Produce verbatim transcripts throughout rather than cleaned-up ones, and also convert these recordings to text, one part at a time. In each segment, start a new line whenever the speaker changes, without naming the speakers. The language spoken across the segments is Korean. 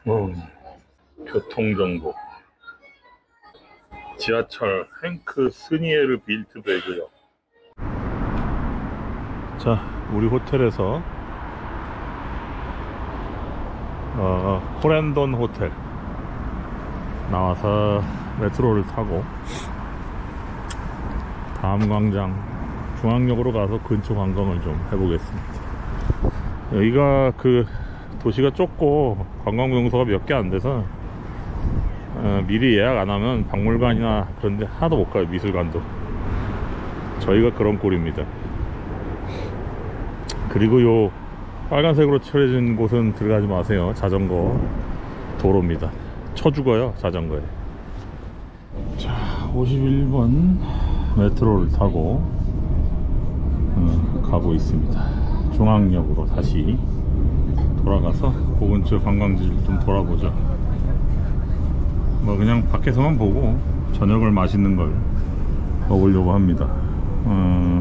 음, 교통정보. 지하철 행크 스니에르 빌트베그역. 자, 우리 호텔에서 어, 호렌돈 호텔 나와서 메트로를 타고 다음광장 중앙역으로 가서 근처 관광을 좀 해보겠습니다. 여기가 그 도시가 좁고 관광 명소가 몇 개 안 돼서 어, 미리 예약 안 하면 박물관이나 그런 데 하나도 못 가요. 미술관도. 저희가 그런 꼴입니다. 그리고 요 빨간색으로 칠해진 곳은 들어가지 마세요. 자전거 도로입니다. 쳐 죽어요, 자전거에. 자, 오십일 번 메트로를 타고 어, 가고 있습니다. 중앙역으로 다시 돌아가서 그 근처 관광지를 좀 돌아보죠. 뭐 그냥 밖에서만 보고 저녁을 맛있는 걸 먹으려고 합니다. 어,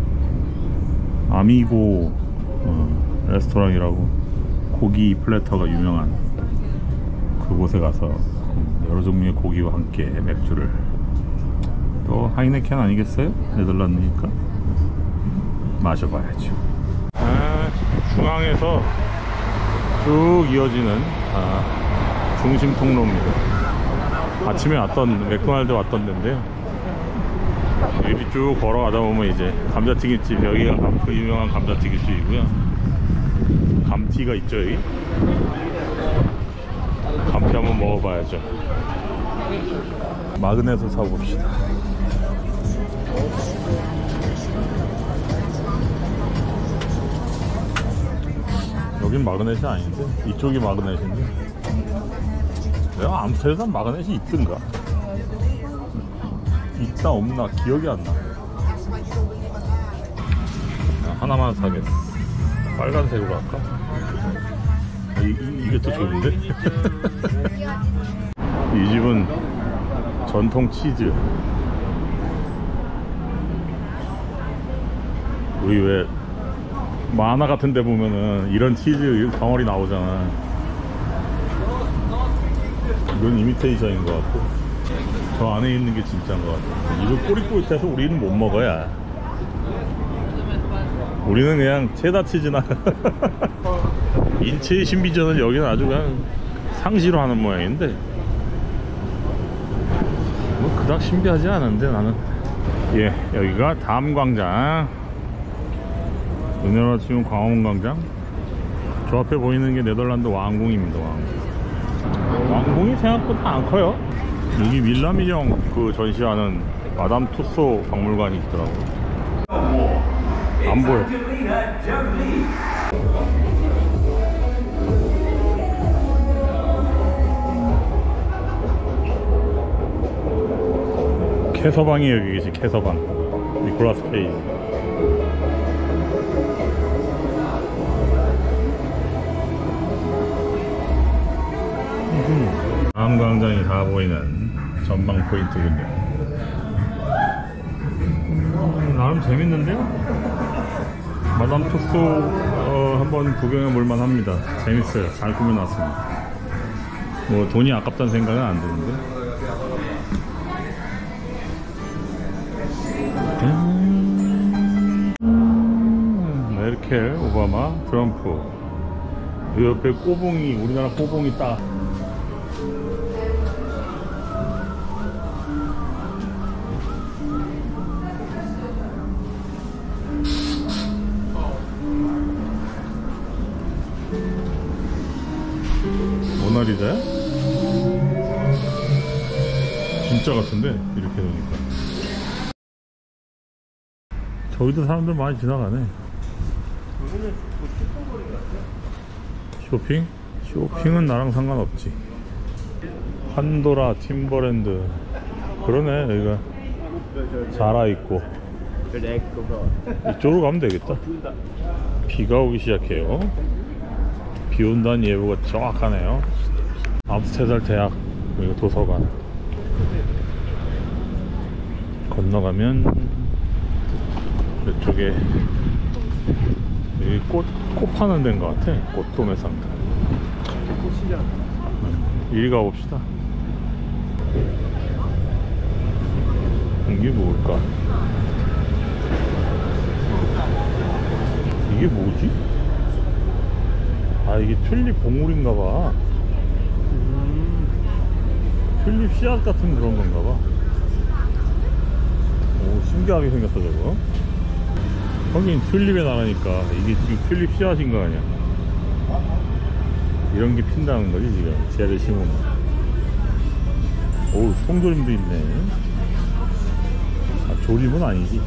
아미고 어, 레스토랑이라고 고기 플래터가 유명한 그곳에 가서 여러 종류의 고기와 함께 맥주를, 또 하이네켄 아니겠어요? 네덜란드니까 마셔봐야죠. 아, 중앙에서 쭉 이어지는 아, 중심 통로입니다. 아침에 왔던 맥도날드 왔던 데인데요, 여기 쭉 걸어가다 보면 이제 감자튀김집, 여기가 그 유명한 감자튀김집이고요. 감튀가 있죠. 여기 감튀 한번 먹어봐야죠. 마그넷을 사봅시다. 여긴 마그넷이 아닌데 이쪽이 마그넷인데, 내가 암스테르담 마그넷이 있든가 있다 없나 기억이 안 나. 하나만 사겠어. 빨간색으로 할까? 이, 이, 이게 또 좋은데? 이 집은 전통 치즈. 우리 왜 만화 같은 데 보면은 이런 치즈 덩어리 나오잖아. 이건 이미테이션인 것 같고, 저 안에 있는 게 진짜인 것 같아. 이거 꼬릿꼬릿해서 우리는 못 먹어야. 우리는 그냥 체다 치즈나 인체의 신비전을 여기는 아주 그냥 상시로 하는 모양인데, 뭐 그닥 신비하지 않은데 나는. 예, 여기가 다음광장, 은연아 치면 광화문광장. 저 앞에 보이는 게 네덜란드 왕궁입니다. 왕궁. 왕궁이 생각보다 안 커요. 여기 밀라미령 그 전시하는 마담 투소 박물관이 있더라고. 안 보여. 캐서방이 여기 계시. 캐서방 니콜라스 케이지. 다음광장이 다 보이는 전방 포인트군요. 음, 나름 재밌는데요? 마담 투소 어, 한번 구경해 볼만 합니다. 재밌어요. 잘 꾸며놨습니다. 뭐 돈이 아깝다는 생각은 안 드는데. 음, 메르켈, 오바마, 트럼프. 그 옆에 꼬봉이, 우리나라 꼬봉이 딱. 모나리자야? 진짜 같은데 이렇게 보니까. 저기도 사람들 많이 지나가네. 쇼핑? 쇼핑은 나랑 상관없지. 판도라, 팀버랜드. 그러네. 여기가 자라 있고. 이쪽으로 가면 되겠다. 비가 오기 시작해요. 비 온다는 예보가 정확하네요. 암스테르담 대학, 그리고 도서관. 건너가면 이쪽에 여기 꽃, 꽃 파는 데인 것 같아. 꽃도매 상가.
꽃이잖아.
이리 가봅시다. 이게 뭘까? 이게 뭐지? 아, 이게 튤립 봉우리인가봐. 음, 튤립 씨앗 같은 그런 건가봐. 오, 신기하게 생겼다 저거. 거긴 튤립의 나라니까 이게 지금 튤립 씨앗인 거 아니야. 이런 게 핀다는 거지 지금 쟤를 심으면. 오, 송조림도 있네. 아, 조림은 아니지.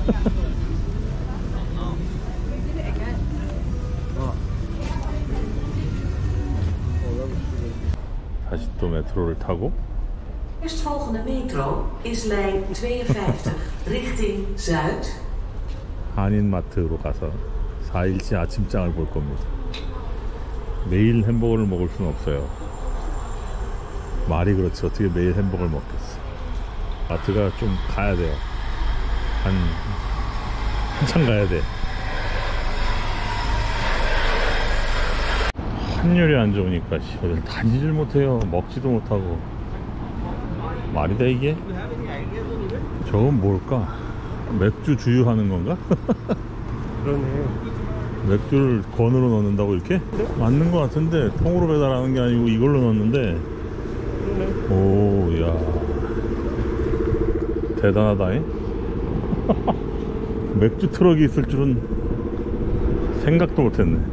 다시 또 메트로를 타고.
Eerstvolgende metro is lijn tweeënvijftig richting Zuid.
한인마트로 가서 사 일치 아침장을 볼 겁니다. 매일 햄버거를 먹을 수는 없어요. 말이 그렇지 어떻게 매일 햄버거를 먹겠어. 마트가 좀 가야 돼요. 한 한참 가야 돼. 환율이 안 좋으니까 어딜 다니질 못해요. 먹지도 못하고. 말이 돼 이게? 저건 뭘까? 맥주 주유하는 건가?
그러네.
맥주를 건으로 넣는다고 이렇게? 맞는 것 같은데 통으로 배달하는 게 아니고 이걸로 넣는데.
그러네.
오, 야, 대단하다잉. 맥주 트럭이 있을 줄은 생각도 못했네.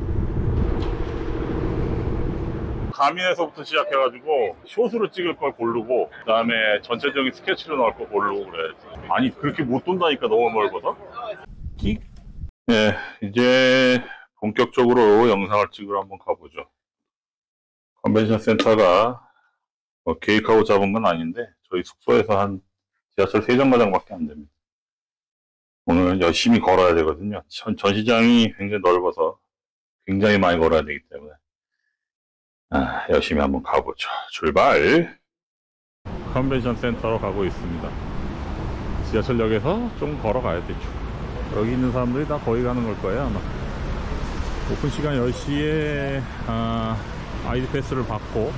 가민에서부터 시작해가지고 숏으로 찍을 걸 고르고 그 다음에 전체적인 스케치로 나올 걸 고르고 그래야지. 아니 그렇게 못 돈다니까 너무 멀거든. 끽. 네, 이제 본격적으로 영상을 찍으러 한번 가보죠. 컨벤션 센터가 뭐 계획하고 잡은 건 아닌데 저희 숙소에서 한 지하철 세 정거장밖에 안 됩니다. 오늘 열심히 걸어야 되거든요. 전, 전시장이 굉장히 넓어서 굉장히 많이 걸어야 되기 때문에 아, 열심히 한번 가보죠. 출발! 컨벤션 센터로 가고 있습니다. 지하철역에서 좀 걸어가야 되죠. 여기 있는 사람들이 다 거기 가는 걸 거예요 아마. 오픈 시간 열 시에 아, 아이디 패스를 받고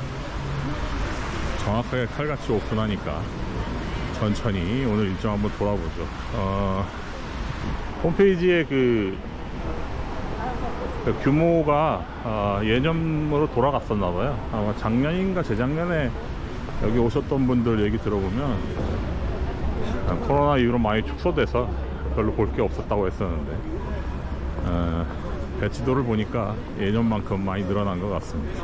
정확하게 칼같이 오픈하니까 천천히 오늘 일정 한번 돌아보죠. 어, 홈페이지에 그, 그 규모가 어, 예년으로 돌아갔었나봐요. 아마 작년인가 재작년에 여기 오셨던 분들 얘기 들어보면 코로나 이후로 많이 축소돼서 별로 볼 게 없었다고 했었는데 어, 배치도를 보니까 예년만큼 많이 늘어난 것 같습니다.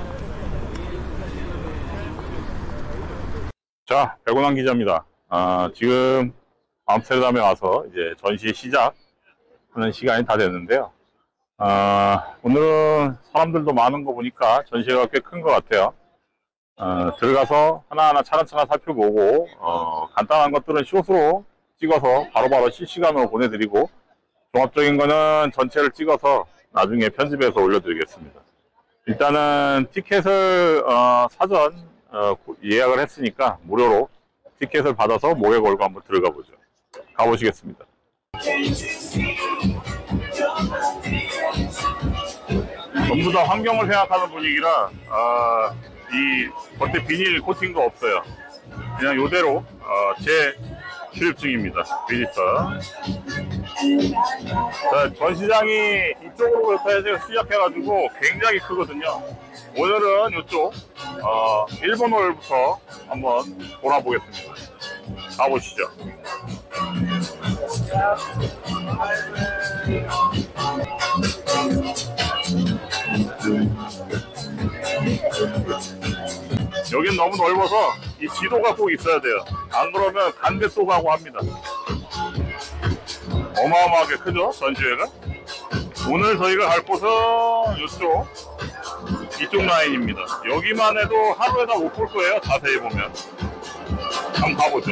자, 백운환 기자입니다. 아, 지금 암스테르담에 와서 이제 전시 시작하는 시간이 다 됐는데요. 아, 오늘은 사람들도 많은 거 보니까 전시회가 꽤 큰 것 같아요. 어, 들어가서 하나하나 차근차근 살펴보고 어, 간단한 것들은 숏으로 찍어서 바로바로 실시간으로 보내드리고 종합적인 거는 전체를 찍어서 나중에 편집해서 올려드리겠습니다. 일단은 티켓을 어, 사전 어, 예약을 했으니까 무료로 티켓을 받아서 목에 걸고 한번 들어가 보죠. 가보시겠습니다. 전부 다 환경을 생각하는 분위기라 어, 이 겉에 비닐 코팅도 없어요. 그냥 이대로 어, 제 출입 중입니다. 비지터. 자, 전시장이 이쪽으로부터 해서 시작해가지고 굉장히 크거든요. 오늘은 이쪽 어, 일본홀부터 한번 돌아보겠습니다. 가보시죠. 여긴 너무 넓어서 이 지도가 꼭 있어야 돼요. 안 그러면 간대 또 가고 합니다. 어마어마하게 크죠, 전시회가? 오늘 저희가 갈 곳은 이쪽 이쪽 라인입니다. 여기만 해도 하루에 다 못 볼 거예요. 자세히 보면 한번 가보죠.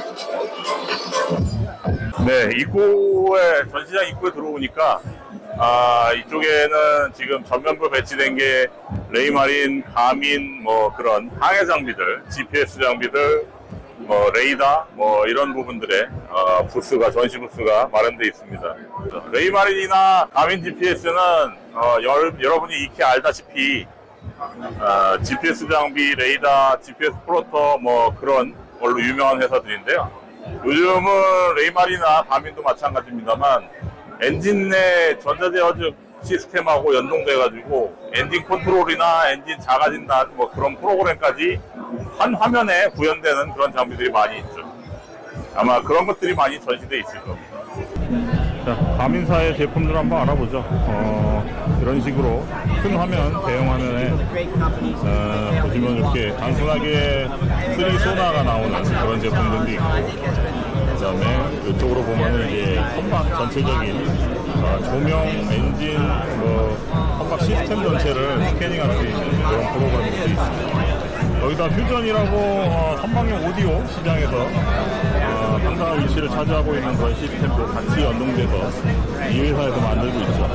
네, 입구에 전시장 입구에 들어오니까 아, 이쪽에는 지금 전면부 배치된 게 레이마린, 가민, 뭐 그런 항해 장비들, 지피에스 장비들, 뭐 레이더, 뭐 이런 부분들의 어, 부스가, 전시 부스가 마련되어 있습니다. 레이마린이나 가민 지피에스는 어, 여, 여러분이 익히 알다시피 어, 지피에스 장비, 레이더, 지피에스 플로터 뭐 그런 걸로 유명한 회사들인데요. 요즘은 레이마리나 가민도 마찬가지입니다만 엔진 내 전자제어적 시스템하고 연동돼가지고 엔진 컨트롤이나 엔진 자가 진단 뭐 그런 프로그램까지 한 화면에 구현되는 그런 장비들이 많이 있죠. 아마 그런 것들이 많이 전시돼 있을 겁니다. 자, 가민사의 제품들 한번 알아보죠. 어, 이런 식으로 큰 화면, 대형 화면에 어, 보시면 이렇게 단순하게 쓰리 소나가 나오는 그런 제품들도 있고, 그 다음에 이쪽으로 보면은 이제 선박 전체적인 어, 조명, 엔진, 뭐 선박 시스템 전체를 스캐닝할 수 있는 그런 프로그램도 있습니다. 여기다 퓨전이라고 어, 선박용 오디오 시장에서 어, 상당한 위치를 차지하고 있는 그런 시스템도 같이 연동돼서 이 회사에서 만들고 있죠.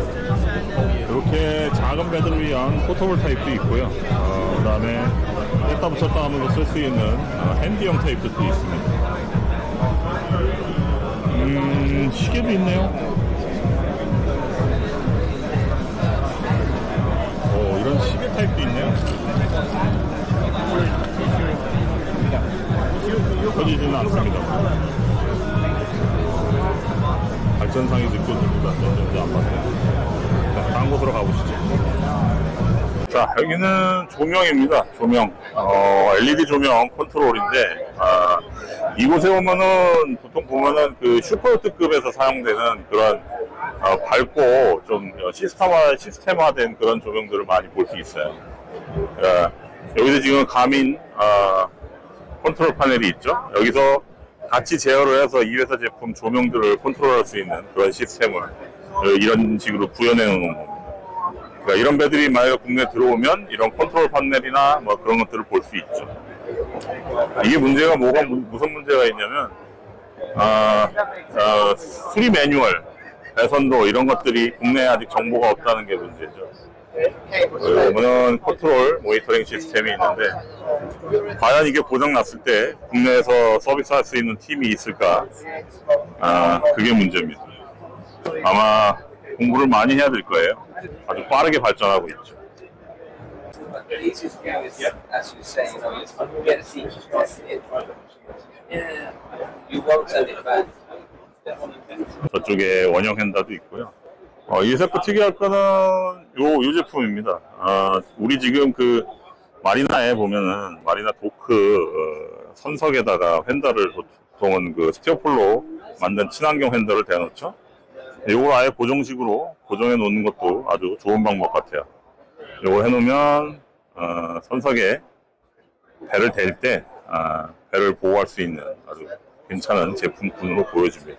이렇게 작은 배들을 위한 포터블 타입도 있고요. 어, 그 다음에 뺐다 붙였다 하면서 쓸 수 있는 어, 핸디형 타입도 있습니다. 음, 시계도 있네요. 오, 이런 시계 타입도 있네요. 펴지지는 않습니다. 발전상이 느껴집니다. 전전지 안 봤어요. 자, 다음 곳으로 가보시죠. 자, 여기는 조명입니다. 조명. 어, 엘이디 조명 컨트롤인데, 아, 이곳에 오면은, 보통 보면은 그 슈퍼요트급에서 사용되는 그런, 어, 밝고 좀 시스템화, 시스템화된 그런 조명들을 많이 볼 수 있어요. 어, 여기서 지금 가민, 어, 컨트롤 파넬이 있죠. 여기서 같이 제어를 해서 이 회사 제품 조명들을 컨트롤할 수 있는 그런 시스템을 이런 식으로 구현해 놓은 겁니다. 그러니까 이런 배들이 만약에 국내에 들어오면 이런 컨트롤 파넬이나 뭐 그런 것들을 볼 수 있죠. 이게 문제가 뭐가 무슨 문제가 있냐면 아, 어, 수리 매뉴얼, 배선도 이런 것들이 국내에 아직 정보가 없다는 게 문제죠. 그러면 컨트롤 모니터링 시스템이 있는데 과연 이게 고장 났을 때 국내에서 서비스할 수 있는 팀이 있을까? 아, 그게 문제입니다. 아마 공부를 많이 해야 될 거예요. 아주 빠르게 발전하고 있죠. 저쪽에 원형 핸다도 있고요. 어, 이 세포 특이할 거는 요, 요 제품입니다. 어, 우리 지금 그 마리나에 보면은 마리나 도크 어, 선석에다가 핸들을 보통은 그 스티어폴로 만든 친환경 핸들을 대놓죠. 요걸 아예 고정식으로 고정해 놓는 것도 아주 좋은 방법 같아요. 요걸 해놓으면 어, 선석에 배를 댈 때 어, 배를 보호할 수 있는 아주 괜찮은 제품군으로 보여집니다.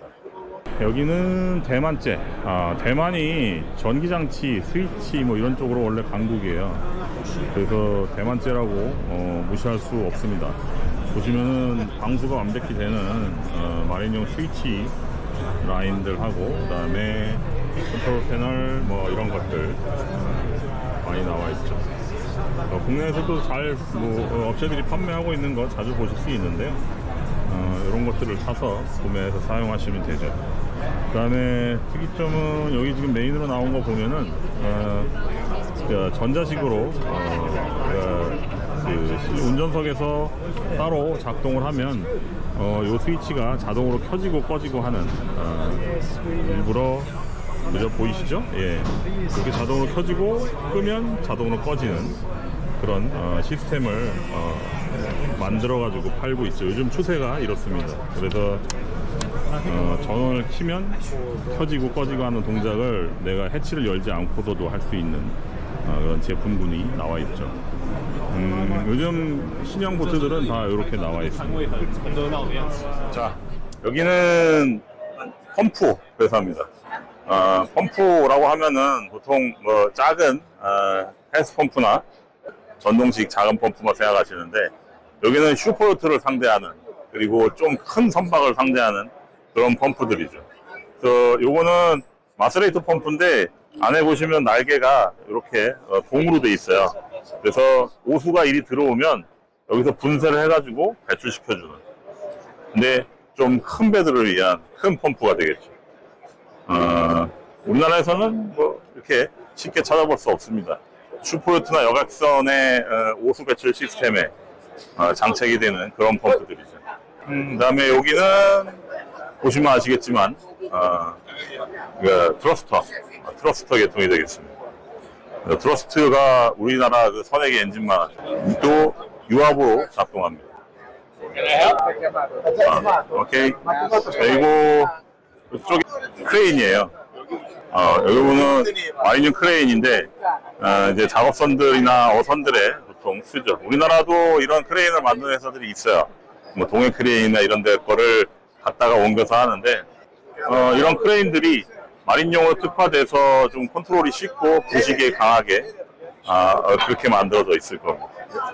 여기는 대만제. 아, 대만이 전기장치, 스위치 뭐 이런 쪽으로 원래 강국이에요. 그래서 대만제라고 어, 무시할 수 없습니다. 보시면은 방수가 완벽히 되는 어, 마린용 스위치 라인들하고 그 다음에 컨트롤 패널 뭐 이런 것들 어, 많이 나와 있죠. 어, 국내에서도 잘 뭐, 어, 업체들이 판매하고 있는 거 자주 보실 수 있는데요. 어, 이런 것들을 사서 구매해서 사용하시면 되죠. 그 다음에 특이점은 여기 지금 메인으로 나온 거 보면은 어, 그 전자식으로 어, 그 운전석에서 따로 작동을 하면 어, 요 스위치가 자동으로 켜지고 꺼지고 하는 어, 일부러 그죠? 보이시죠? 예, 이렇게 자동으로 켜지고 끄면 자동으로 꺼지는 그런 어, 시스템을 어, 만들어 가지고 팔고 있죠. 요즘 추세가 이렇습니다. 그래서 어, 전원을 키면 켜지고 꺼지고 하는 동작을 내가 해치를 열지 않고서도 할 수 있는 어, 그런 제품군이 나와 있죠. 음, 요즘 신형 보트들은 다 이렇게 나와 있습니다. 자, 여기는 펌프 회사입니다. 어, 펌프라고 하면은 보통 뭐 작은 어, 헬스 펌프나 전동식 작은 펌프만 생각하시는데 여기는 슈퍼요트를 상대하는 그리고 좀 큰 선박을 상대하는 그런 펌프들이죠. 그래서 요거는 마스레이터 펌프인데 안에 보시면 날개가 이렇게 동으로 돼 있어요. 그래서 오수가 이리 들어오면 여기서 분쇄를 해가지고 배출시켜주는. 근데 좀 큰 배들을 위한 큰 펌프가 되겠죠. 어, 우리나라에서는 뭐 이렇게 쉽게 찾아볼 수 없습니다. 슈퍼요트나 여객선의 어, 오수 배출 시스템에 어, 장착이 되는 그런 펌프들이죠. 음, 그다음에 여기는 보시면 아시겠지만 어, 그 트러스터, 어, 트러스터 계통이 되겠습니다. 어, 트러스트가 우리나라 그 선액의 엔진만 또 유압으로 작동합니다. 아, 오케이. 그리고 이쪽이 크레인이에요. 어, 여기 보면 마린용 크레인인데 어, 이제 작업선들이나 어선들에 보통 쓰죠. 우리나라도 이런 크레인을 만드는 회사들이 있어요. 뭐 동해 크레인이나 이런 데 거를 갖다가 옮겨서 하는데 어, 이런 크레인들이 마린용으로 특화돼서 좀 컨트롤이 쉽고 부식에 강하게 아, 어, 그렇게 만들어져 있을 겁니다.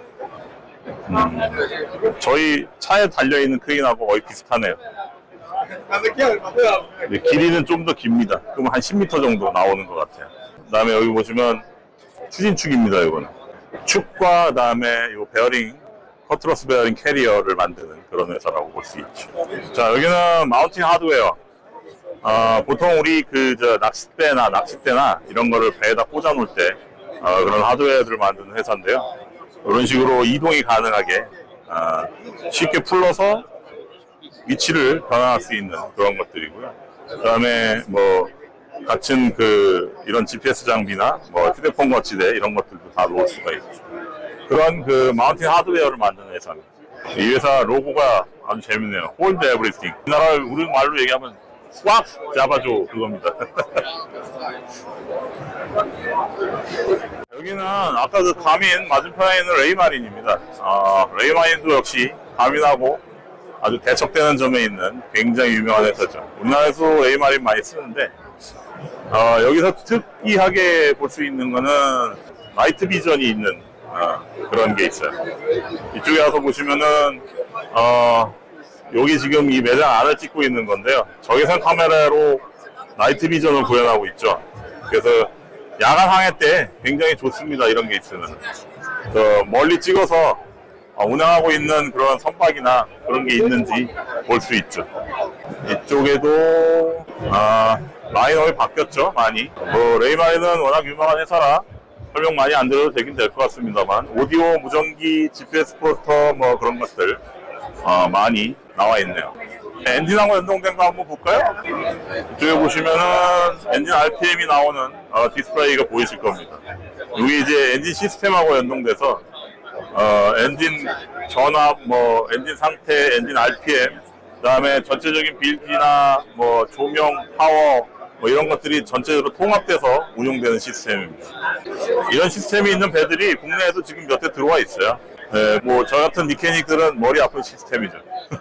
음, 저희 차에 달려있는 크레인하고 거의 비슷하네요. 네, 길이는 좀 더 깁니다. 그럼 한 십 미터 정도 나오는 것 같아요. 그 다음에 여기 보시면 추진축입니다. 이거는 축과 그 다음에 이 베어링, 커트러스 베어링 캐리어를 만드는 그런 회사라고 볼 수 있죠. 자, 여기는 마운틴 하드웨어. 어, 보통 우리 그 저 낚싯대나 낚싯대나 이런 거를 배에다 꽂아 놓을 때 어, 그런 하드웨어들을 만드는 회사인데요. 이런 식으로 이동이 가능하게 어, 쉽게 풀러서 위치를 변환할 수 있는 그런 것들이고요. 그 다음에 뭐 같은 그 이런 지피에스 장비나 뭐 휴대폰 거치대 이런 것들도 다 놓을 수가 있죠. 그런 그 마운틴 하드웨어를 만드는 회사입니다. 이 회사 로고가 아주 재밌네요. Hold everything. 우리나라 우리 말로 얘기하면 꽉 잡아줘 그겁니다. 여기는 아까 그 가민 맞은편에 있는 레이마린입니다. 아, 레이마린도 역시 가민하고 아주 대척되는 점에 있는 굉장히 유명한 회사죠. 우리나라에서 레이마린 많이 쓰는데 어, 여기서 특이하게 볼 수 있는 거는 나이트 비전이 있는 어, 그런 게 있어요. 이쪽에 와서 보시면은 어, 여기 지금 이 매장 안을 찍고 있는 건데요. 적외선 카메라로 나이트 비전을 구현하고 있죠. 그래서 야간 항해 때 굉장히 좋습니다. 이런 게 있으면 어, 멀리 찍어서 어, 운항하고 있는 그런 선박이나 그런 게 있는지 볼 수 있죠. 이쪽에도 아, 라인업이 바뀌었죠. 많이. 뭐 레이마린은 워낙 유명한 회사라 설명 많이 안 드려도 되긴 될 것 같습니다만 오디오, 무전기, 지피에스 프로터 뭐 그런 것들 어, 많이 나와 있네요. 엔진하고 연동된 거 한번 볼까요? 이쪽에 보시면은 엔진 알피엠이 나오는 어, 디스플레이가 보이실 겁니다. 여기 이제 엔진 시스템하고 연동돼서 어, 엔진 전압, 뭐 엔진 상태, 엔진 알피엠, 그다음에 전체적인 빌드나 뭐 조명, 파워 뭐 이런 것들이 전체적으로 통합돼서 운용되는 시스템입니다. 이런 시스템이 있는 배들이 국내에도 지금 몇 대 들어와 있어요. 네, 뭐 저 같은 미케닉들은 머리 아픈 시스템이죠.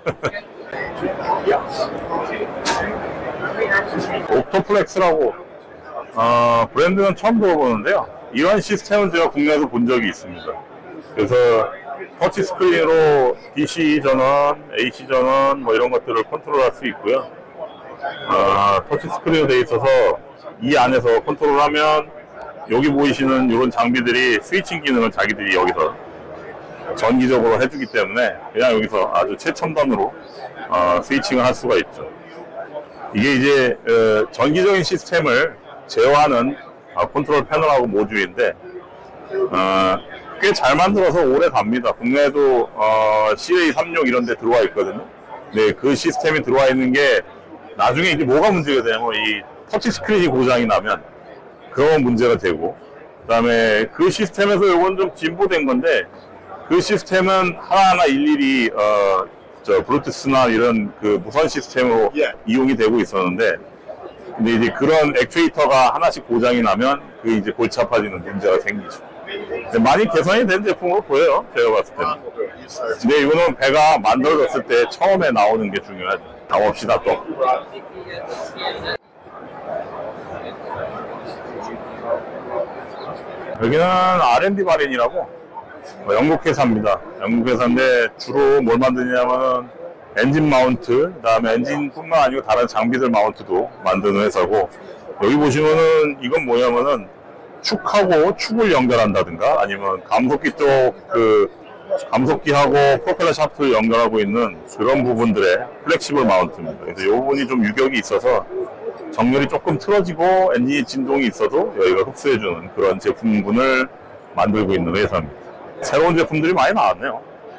옥토플렉스라고 어, 브랜드는 처음 들어보는데요. 이런 시스템은 제가 국내에서 본 적이 있습니다. 그래서 터치 스크린으로 디씨 전원, 에이씨 전원 뭐 이런 것들을 컨트롤할 수 있고요. 어, 터치 스크린으로 되어 있어서 이 안에서 컨트롤하면 여기 보이시는 이런 장비들이 스위칭 기능을 자기들이 여기서 전기적으로 해주기 때문에 그냥 여기서 아주 최첨단으로 어, 스위칭을 할 수가 있죠. 이게 이제 어, 전기적인 시스템을 제어하는 어, 컨트롤 패널하고 모듈인데 어, 꽤 잘 만들어서 오래 갑니다. 국내에도 어, 씨에이 삼십육 이런 데 들어와 있거든요. 네, 그 시스템이 들어와 있는 게 나중에 이제 뭐가 문제가 되냐면 이 터치 스크린이 고장이 나면 그런 문제가 되고 그 다음에 그 시스템에서 이건 좀 진보된 건데 그 시스템은 하나하나 일일이 어, 저 블루투스나 이런 그 무선 시스템으로 yeah. 이용이 되고 있었는데 근데 이제 그런 액추에이터가 하나씩 고장이 나면 그 이제 골치 아파지는 문제가 생기죠. 많이 개선이 된 제품으로 보여요. 제가 봤을 때는. 근데 이거는 배가 만들어졌을 때 처음에 나오는 게 중요하죠. 가봅시다 또. 여기는 알 앤 디 마린이라고 영국 회사입니다. 영국 회사인데 주로 뭘 만드냐면 엔진 마운트, 그 다음에 엔진뿐만 아니고 다른 장비들 마운트도 만드는 회사고 여기 보시면은 이건 뭐냐면은 축하고 축을 연결한다든가 아니면 감속기 쪽 그 감속기하고 프로펠러 샤프를 연결하고 있는 그런 부분들의 플렉시블 마운트입니다. 그래서 이 부분이 좀 유격이 있어서 정렬이 조금 틀어지고 엔진이 진동이 있어도 여기가 흡수해주는 그런 제품군을 만들고 있는 회사입니다. 새로운 제품들이 많이 나왔네요.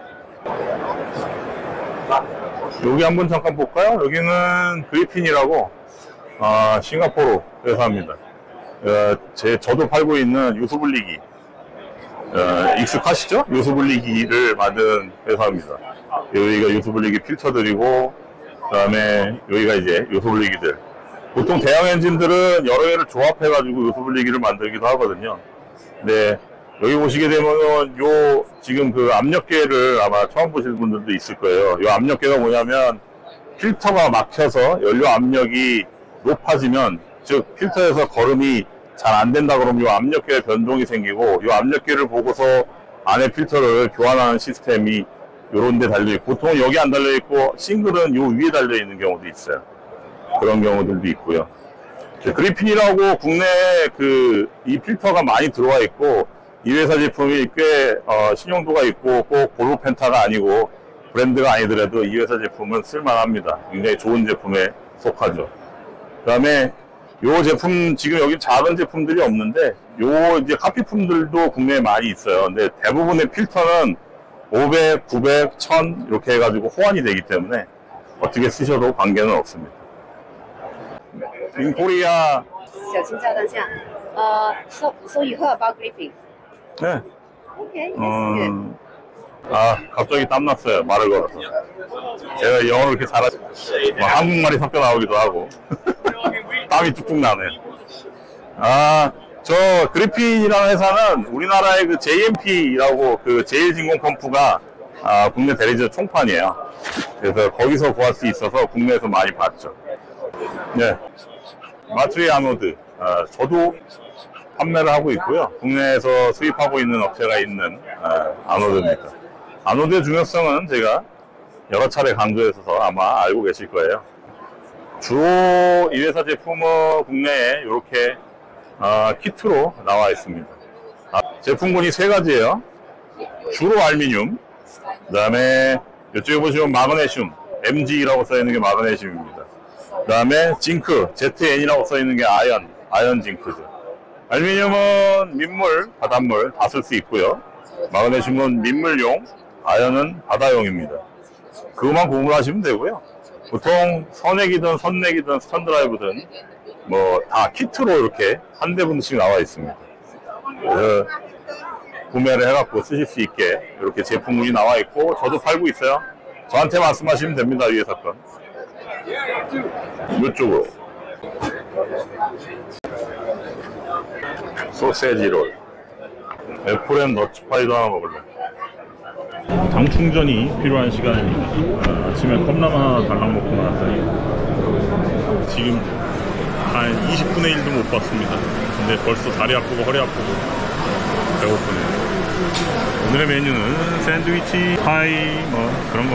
여기 한번 잠깐 볼까요? 여기는 그리핀이라고 어, 싱가포르 회사입니다. 어, 제, 저도 팔고 있는 요소분리기 어, 익숙하시죠? 요소분리기를 만드는 회사입니다. 여기가 요소분리기 필터들이고 그 다음에 여기가 이제 요소분리기들. 보통 대형 엔진들은 여러 개를 조합해가지고 요소분리기를 만들기도 하거든요. 근데 여기 보시게 되면 요 지금 그 압력계를 아마 처음 보시는 분들도 있을 거예요. 요 압력계가 뭐냐면 필터가 막혀서 연료 압력이 높아지면, 즉 필터에서 거름이 잘 안 된다 그러면 요 압력계에 변동이 생기고, 요 압력계를 보고서 안에 필터를 교환하는 시스템이 요런 데 달려있고, 보통 여기 안 달려있고 싱글은 요 위에 달려있는 경우도 있어요. 그런 경우들도 있고요. 그리핀이라고 국내에 그 이 필터가 많이 들어와 있고, 이 회사 제품이 꽤 어, 신용도가 있고 꼭 볼로 펜타가 아니고 브랜드가 아니더라도 이 회사 제품은 쓸만합니다. 굉장히 좋은 제품에 속하죠. 그 다음에 요 제품, 지금 여기 작은 제품들이 없는데 요 이제 카피품들도 국내에 많이 있어요. 근데 대부분의 필터는 오백, 구백, 천 이렇게 해가지고 호환이 되기 때문에 어떻게 쓰셔도 관계는 없습니다. In Korea.
小青椒等下，呃，so so you heard about Griffin?
네.
Okay, that's good.
음, 아, 갑자기 땀났어요. 말을 걸어서. 제가 영어를 그렇게 잘하지, 뭐 한국말이 섞여 나오기도 하고. 땀이 뚝뚝 나네요. 아, 저 그리핀이라는 회사는 우리나라의 그 제이엠피라고 그 제일진공 펌프가 아, 국내 대리점 총판이에요. 그래서 거기서 구할 수 있어서 국내에서 많이 봤죠. 네. 마트리 아노드. 아, 저도 판매를 하고 있고요. 국내에서 수입하고 있는 업체가 있는 아, 아노드입니다. 아노드의 중요성은 제가 여러 차례 강조해서 아마 알고 계실 거예요. 주로 이 회사 제품은 국내에 이렇게 아, 키트로 나와 있습니다. 아, 제품군이 세 가지예요. 주로 알미늄, 그 다음에 이쪽에 보시면 마그네슘, 엠지라고 써있는 게 마그네슘입니다. 그 다음에 징크, 제트엔이라고 써있는 게 아연, 아연 징크죠. 알미늄은 민물, 바닷물 다 쓸 수 있고요. 마그네슘은 민물용, 아연은 바다용입니다. 그것만 구분하시면 되고요. 보통 선액이든 선냉이든 스턴드라이브든 뭐 다 키트로 이렇게 한 대분씩 나와 있습니다. 그래서 구매를 해갖고 쓰실 수 있게 이렇게 제품군이 나와 있고, 저도 팔고 있어요. 저한테 말씀하시면 됩니다. 이 회사 건. 이쪽으로 소세지 롤, 애플앤 너츠파이도 하나 먹을래. 당 충전이 필요한 시간입니다. 아, 아침에 컵라면 하나 달랑 먹고 나왔더니 지금 한 이십분의 일도 못 봤습니다. 근데 벌써 다리 아프고 허리 아프고 배고프네요. 오늘의 메뉴는 샌드위치, 파이 뭐 그런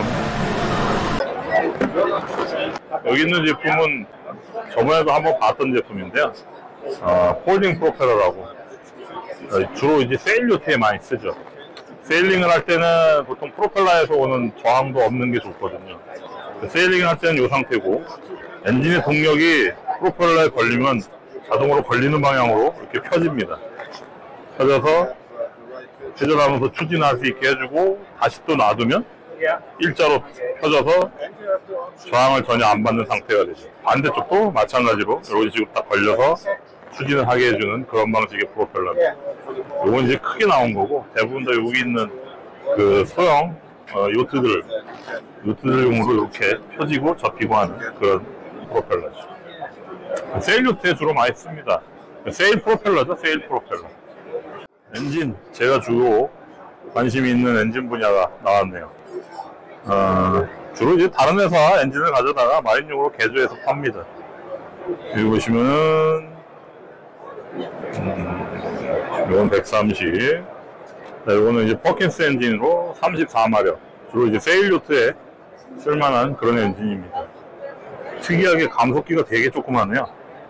겁니다. 여기 있는 제품은 저번에도 한번 봤던 제품인데요. 어, 폴딩 프로펠러라고, 어, 주로 이제 세일 요트에 많이 쓰죠. 세일링을 할 때는 보통 프로펠러에서 오는 저항도 없는 게 좋거든요. 세일링을 할 때는 이 상태고, 엔진의 동력이 프로펠러에 걸리면 자동으로 걸리는 방향으로 이렇게 펴집니다. 펴져서 회전하면서 추진할 수 있게 해주고, 다시 또 놔두면 일자로 펴져서 저항을 전혀 안 받는 상태가 되죠. 반대쪽도 마찬가지로 이런 식으로 딱 걸려서 추진을 하게 해주는 그런 방식의 프로펠러입니다. 이건 이제 크게 나온 거고, 대부분 다 여기 있는 그 소형 어, 요트들, 요트들용으로 이렇게 펴지고 접히고 하는 그런 프로펠러죠. 세일 요트에 주로 많이 씁니다. 세일 프로펠러죠, 세일 프로펠러. 엔진, 제가 주로 관심이 있는 엔진 분야가 나왔네요. 어, 주로 이제 다른 회사 엔진을 가져다가 마린용으로 개조해서 팝니다. 여기 보시면은 음, 이건 백삼십, 이거는 이제 퍼킨스 엔진으로 삼십사 마력, 주로 이제 세일 요트에 쓸만한 그런 엔진입니다. 특이하게 감속기가 되게 조그마네요.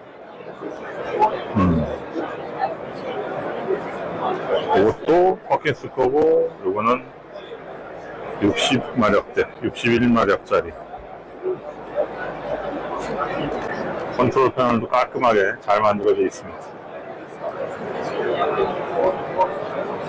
음. 이것도 퍼킨스 거고, 이거는 육십 마력대, 육십일 마력짜리. 컨트롤 패널도 깔끔하게 잘 만들어져 있습니다.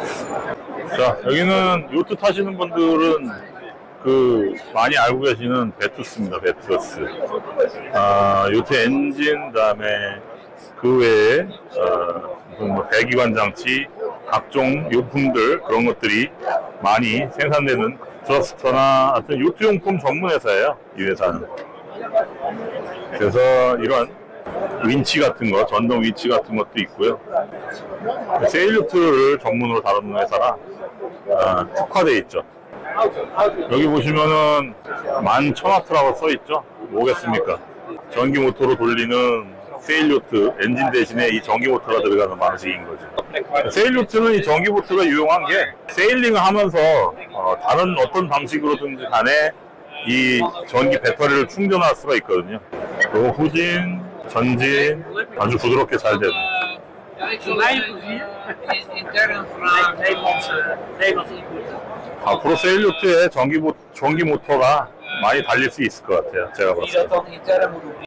자, 여기는 요트 타시는 분들은 그 많이 알고 계시는 베투스입니다. 베투스. 아, 요트 엔진, 그다음에 그 외에 어, 뭐 배기관 장치, 각종 요품들 그런 것들이 많이 생산되는 트러스터나 하여튼 요트 용품 전문 회사예요. 이 회사는. 그래서 이런 윈치 같은 거, 전동 윈치 같은 것도 있고요. 세일요트를 전문으로 다루는 회사라 아, 특화되어 있죠. 여기 보시면은 만 천와트라고 써있죠. 뭐겠습니까? 전기 모터로 돌리는 세일요트 엔진 대신에 이 전기 모터가 들어가는 방식인 거죠. 세일요트는 이 전기 모터가 유용한 게 세일링을 하면서 어, 다른 어떤 방식으로든지 간에 이 전기 배터리를 충전할 수가 있거든요. 그리고 후진, 전진 아주 부드럽게 잘 되는. 앞으로 세일요트에 전기, 모, 전기 모터가 많이 달릴 수 있을 것 같아요. 제가 봤을 때.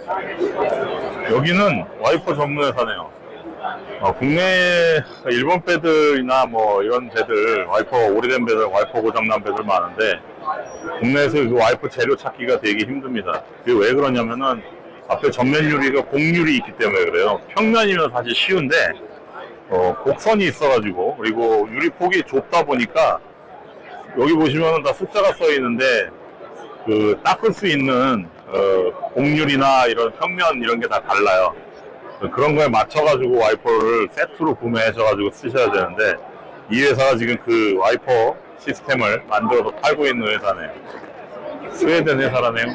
여기는 와이퍼 전문 회사네요. 어, 국내 일본 배들이나 뭐 이런 배들, 와이퍼 오래된 배들, 와이퍼 고장난 배들 많은데 국내에서 그 와이퍼 재료 찾기가 되게 힘듭니다. 그게 왜 그러냐면은 앞에 전면 유리가 곡유리 있기 때문에 그래요. 평면이면 사실 쉬운데 어, 곡선이 있어가지고 그리고 유리 폭이 좁다 보니까 여기 보시면은 다 숫자가 써 있는데 그 닦을 수 있는 어, 곡률이나 이런 평면 이런 게 다 달라요. 그런 거에 맞춰가지고 와이퍼를 세트로 구매하셔가지고 쓰셔야 되는데 이 회사가 지금 그 와이퍼 시스템을 만들어서 팔고 있는 회사네요. 스웨덴 회사라네요.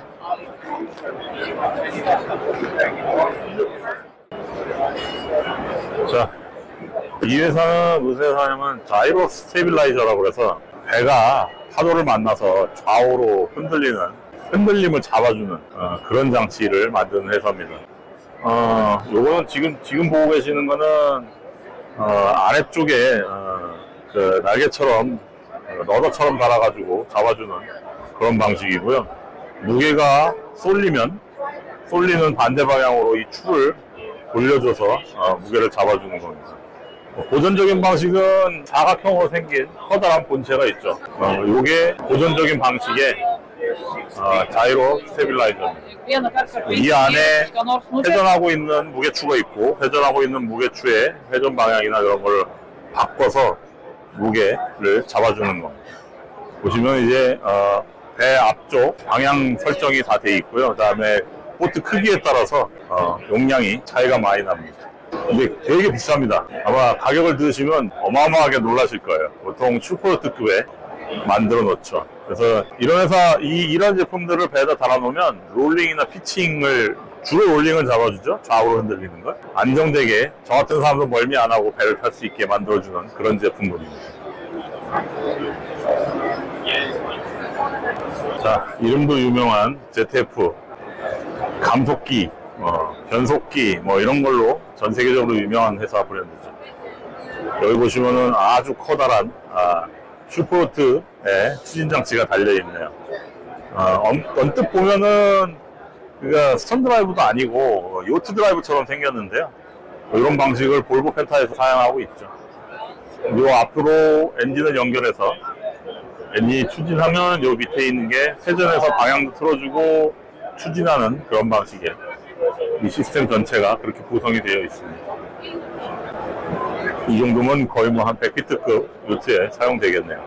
자, 이 회사는 무슨 회사냐면 자이로 스테빌라이저라고 해서 배가 파도를 만나서 좌우로 흔들리는 흔들림을 잡아주는 어, 그런 장치를 만드는 회사입니다. 어, 요거는 지금 지금 보고 계시는 거는 어, 아래쪽에 어, 그 날개처럼 어, 러더처럼 달아가지고 잡아주는 그런 방식이고요. 무게가 쏠리면 쏠리는 반대 방향으로 이 추를 돌려줘서 어, 무게를 잡아주는 겁니다. 고전적인 방식은 사각형으로 생긴 커다란 본체가 있죠. 어, 요게 고전적인 방식의 어, 자이로 스테빌라이저입니다. 이 안에 회전하고 있는 무게추가 있고 회전하고 있는 무게추의 회전 방향이나 이런 걸 바꿔서 무게를 잡아주는 겁니다. 보시면 이제 어, 배 앞쪽 방향 설정이 다 돼 있고요. 그 다음에 보트 크기에 따라서 어, 용량이 차이가 많이 납니다. 근데 되게 비쌉니다. 아마 가격을 들으시면 어마어마하게 놀라실 거예요. 보통 슈퍼요트급에 만들어 놓죠. 그래서 이런 회사, 이, 이런 제품들을 배에다 달아놓으면 롤링이나 피칭을, 주로 롤링을 잡아주죠. 좌우로 흔들리는 걸. 안정되게 저 같은 사람도 멀미 안 하고 배를 탈 수 있게 만들어주는 그런 제품들입니다. 자, 이름도 유명한 제트에프 감속기, 어, 변속기 뭐 이런 걸로 전 세계적으로 유명한 회사 브랜드죠. 여기 보시면은 아주 커다란 아, 슈퍼요트에 추진장치가 달려있네요. 어, 언뜻 보면은 그가 스턴드라이브도 아니고 요트 드라이브처럼 생겼는데요. 이런 방식을 볼보 펜타에서 사용하고 있죠. 요 앞으로 엔진을 연결해서 엔진이 추진하면 요 밑에 있는 게 회전해서 방향도 틀어주고 추진하는 그런 방식의 이 시스템 전체가 그렇게 구성이 되어 있습니다. 이 정도면 거의 뭐 한 백 피트급 요트에 사용되겠네요.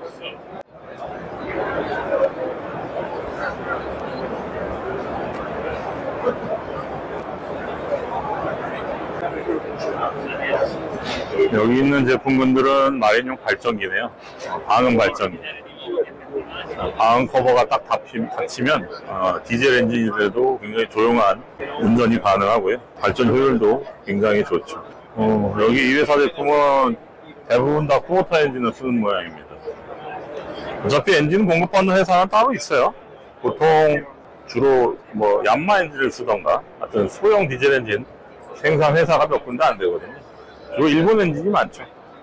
여기 있는 제품군들은 마린용 발전기네요. 방음 발전기. 방음 커버가 딱 닫히면 어, 디젤 엔진이라도 굉장히 조용한 운전이 가능하고요. 발전 효율도 굉장히 좋죠. 어, 여기 이 회사 제품은 대부분 다 쿠오타 엔진을 쓰는 모양입니다. 어차피 엔진 공급받는 회사는 따로 있어요. 보통 주로 뭐 얀마 엔진을 쓰던가 하여튼 소형 디젤 엔진 생산 회사가 몇 군데 안 되거든요. 주로 일본 엔진이 많죠.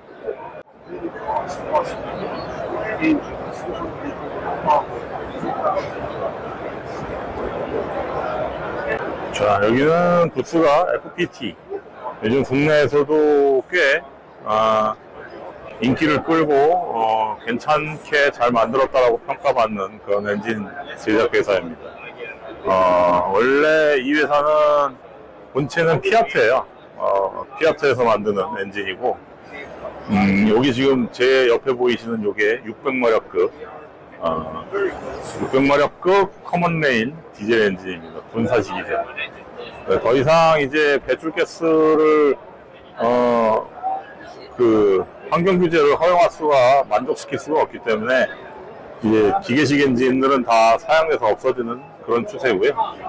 자, 여기는 부스가 에프피티. 요즘 국내에서도 꽤 아, 인기를 끌고 어, 괜찮게 잘 만들었다라고 평가받는 그런 엔진 제작 회사입니다. 어, 원래 이 회사는 본체는 피아트예요. 어, 피아트에서 만드는 엔진이고, 음, 여기 지금 제 옆에 보이시는 요게 육백 마력급 어, 육백 마력급 커먼레인 디젤 엔진입니다. 분사식이죠. 네, 더 이상 이제 배출가스를 어, 그 환경 규제를 허용할 수가 만족시킬 수가 없기 때문에 이제 기계식 엔진들은 다 사양돼서 없어지는 그런 추세고요.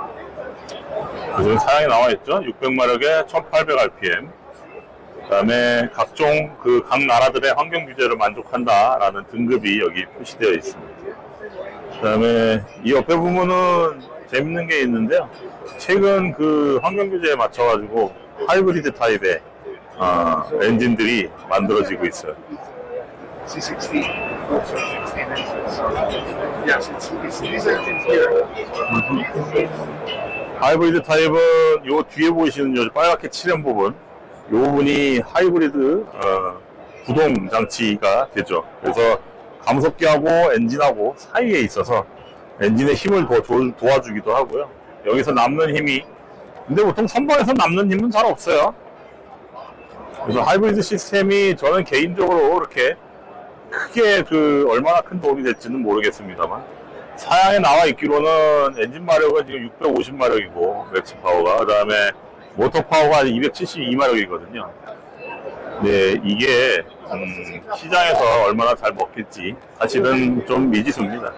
지금 사양이 나와 있죠. 육백 마력에 천팔백 알피엠. 그다음에 각종 그 각 나라들의 환경 규제를 만족한다라는 등급이 여기 표시되어 있습니다. 그다음에 이 옆에 보면은 재밌는 게 있는데요. 최근 그 환경 규제에 맞춰가지고 하이브리드 타입의 어, 엔진들이 만들어지고 있어요.
C sixty. Yes, it's, it's these engines here.
하이브리드 타입은 요 뒤에 보이시는 요 빨갛게 칠한 부분, 요 부분이 하이브리드 어, 구동 장치가 되죠. 그래서 감속기하고 엔진하고 사이에 있어서 엔진의 힘을 더 도, 도와주기도 하고요. 여기서 남는 힘이, 근데 보통 선박에서 남는 힘은 잘 없어요. 그래서 하이브리드 시스템이 저는 개인적으로 그렇게 크게 그 얼마나 큰 도움이 될지는 모르겠습니다만, 사양에 나와 있기로는 엔진 마력은 지금 육백오십 마력이고 맥스 파워가, 그 다음에 모터 파워가 이백칠십이 마력이거든요. 네, 이게 음, 시장에서 얼마나 잘 먹힐지 사실은 좀 미지수입니다.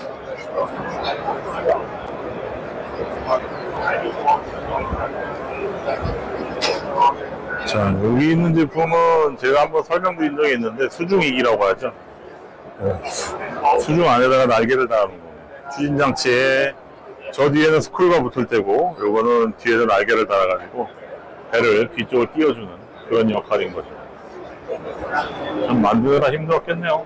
자, 여기 있는 제품은 제가 한번 설명드린 적이 있는데 수중이기라고 하죠. 네. 수중 안에다가 날개를 달아놓은 거예요. 추진장치에 저 뒤에는 스크류가 붙을 때고, 요거는 뒤에서 날개를 달아가지고 배를 뒤쪽을 띄워주는 그런 역할인 거죠. 참 만드느라 힘들었겠네요.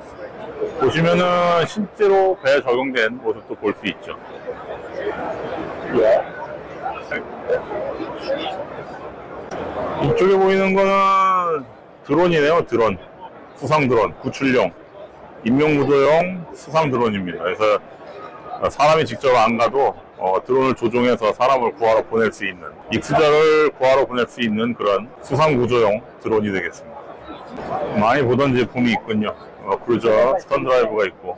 보시면은 실제로 배에 적용된 모습도 볼 수 있죠. 이쪽에 보이는 거는 드론이네요. 드론, 수상 드론, 구출용, 인명구조용 수상 드론입니다. 그래서 사람이 직접 안 가도 어, 드론을 조종해서 사람을 구하러 보낼 수 있는, 익수자를 구하러 보낼 수 있는 그런 수상 구조용 드론이 되겠습니다. 많이 보던 제품이 있군요. 어, 크루저 스턴드라이브가 있고,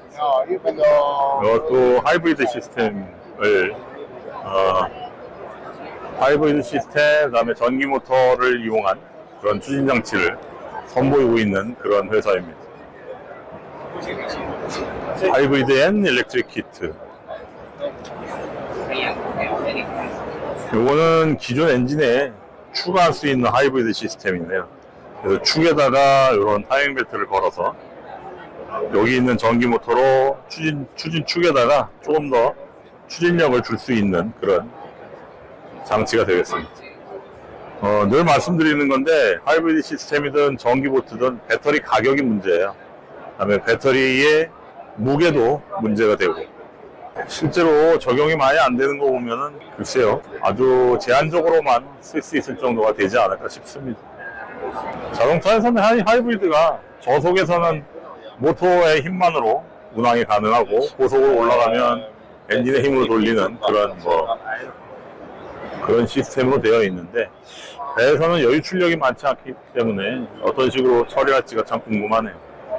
이것도 하이브리드 시스템을 어, 하이브리드 시스템, 그 다음에 전기 모터를 이용한 그런 추진 장치를 선보이고 있는 그런 회사입니다. 하이브리드 앤 일렉트릭 키트. 요거는 기존 엔진에 추가할 수 있는 하이브리드 시스템이네요. 그래서 축에다가 이런 타이밍 벨트를 걸어서 여기 있는 전기 모터로 추진, 추진 축에다가 조금 더 추진력을 줄 수 있는 그런 장치가 되겠습니다. 어, 늘 말씀드리는 건데, 하이브리드 시스템이든 전기보트든 배터리 가격이 문제예요. 그다음에 배터리의 무게도 문제가 되고, 실제로 적용이 많이 안 되는 거 보면은 글쎄요, 아주 제한적으로만 쓸 수 있을 정도가 되지 않을까 싶습니다. 자동차에서는 하이, 하이브리드가 저속에서는 모터의 힘만으로 운항이 가능하고, 고속으로 올라가면 엔진의 힘으로 돌리는 그런 뭐 그런 시스템으로 되어 있는데, 배에서는 여유 출력이 많지 않기 때문에 어떤 식으로 처리할지가 참 궁금하네요.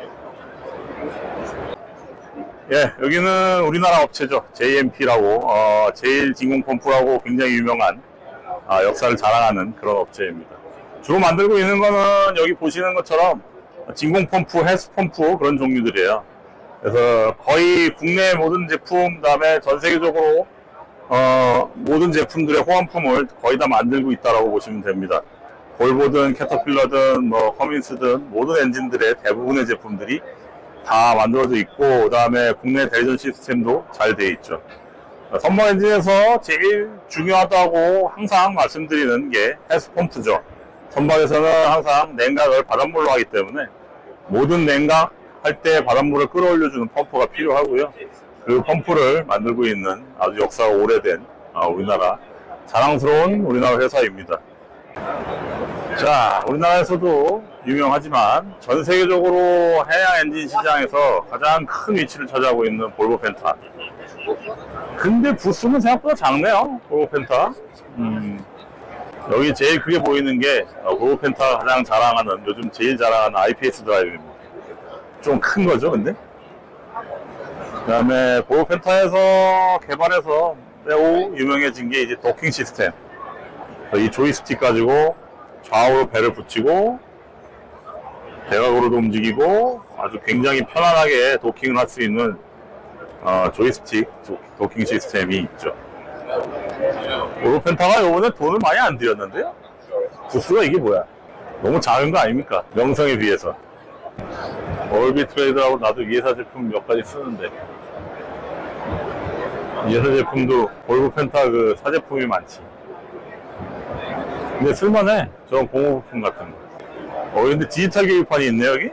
예, 여기는 우리나라 업체죠. 제이엠피라고, 어, 제일 진공펌프라고 굉장히 유명한, 아, 역사를 자랑하는 그런 업체입니다. 주로 만들고 있는 거는 여기 보시는 것처럼 진공펌프, 해수펌프 그런 종류들이에요. 그래서 거의 국내 모든 제품, 그 다음에 전 세계적으로 어, 모든 제품들의 호환품을 거의 다 만들고 있다고 보시면 됩니다. 볼보든 캐터필러든 뭐 커민스든 모든 엔진들의 대부분의 제품들이 다 만들어져 있고, 그 다음에 국내 대전 시스템도 잘 되어 있죠. 선박 엔진에서 제일 중요하다고 항상 말씀드리는 게 해수펌프죠. 선박에서는 항상 냉각을 바닷물로 하기 때문에 모든 냉각 할 때 바닷물을 끌어올려주는 펌프가 필요하고요. 그 펌프를 만들고 있는 아주 역사가 오래된 아, 우리나라 자랑스러운 우리나라 회사입니다. 자, 우리나라에서도 유명하지만 전 세계적으로 해양 엔진 시장에서 가장 큰 위치를 차지하고 있는 볼보 펜타. 근데 부스는 생각보다 작네요, 볼보 펜타. 음, 여기 제일 크게 보이는 게 볼보 펜타가 가장 자랑하는, 요즘 제일 자랑하는 아이피에스 드라이브입니다. 좀 큰 거죠, 근데? 그 다음에 볼보 펜타에서 개발해서 매우 유명해진 게 이제 도킹 시스템. 이 조이스틱 가지고 좌우로 배를 붙이고 대각으로도 움직이고 아주 굉장히 편안하게 도킹을 할 수 있는 어, 조이스틱 도, 도킹 시스템이 있죠. 볼보 펜타가 요번에 돈을 많이 안 들였는데요? 부스가 이게 뭐야? 너무 작은 거 아닙니까? 명성에 비해서. 얼비 트레이드하고 나도 이에사 제품 몇 가지 쓰는데 이에사 제품도 볼보 펜타 그 사제품이 많지. 근데 쓸만해. 저런 공호 부품 같은 거. 어, 근데 디지털 계기판이 있네, 여기?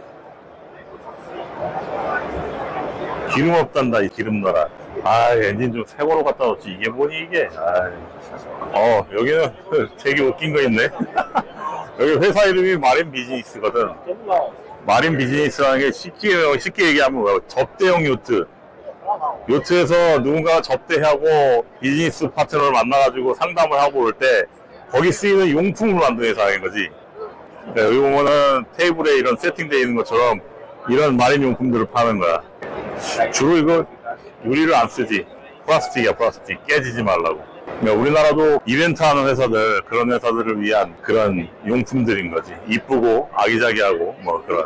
기름 없단다, 이 기름 넣어라. 아, 엔진 좀 새 거로 갖다 놓지. 이게 뭐니, 이게? 아, 어, 여기는 되게 웃긴 거 있네. 여기 회사 이름이 마린 비즈니스거든. 마린 비즈니스라는 게 쉽게, 쉽게 얘기하면 뭐야? 접대용 요트. 요트에서 누군가 접대하고 비즈니스 파트너를 만나가지고 상담을 하고 올 때 거기 쓰이는 용품을 만드는 회사인 거지. 그러니까 여기 보면은 테이블에 이런 세팅되어 있는 것처럼 이런 마린 용품들을 파는 거야. 주로 이거 유리를 안 쓰지. 플라스틱이야, 플라스틱. 깨지지 말라고. 그러니까 우리나라도 이벤트 하는 회사들, 그런 회사들을 위한 그런 용품들인 거지. 이쁘고 아기자기하고 뭐 그런.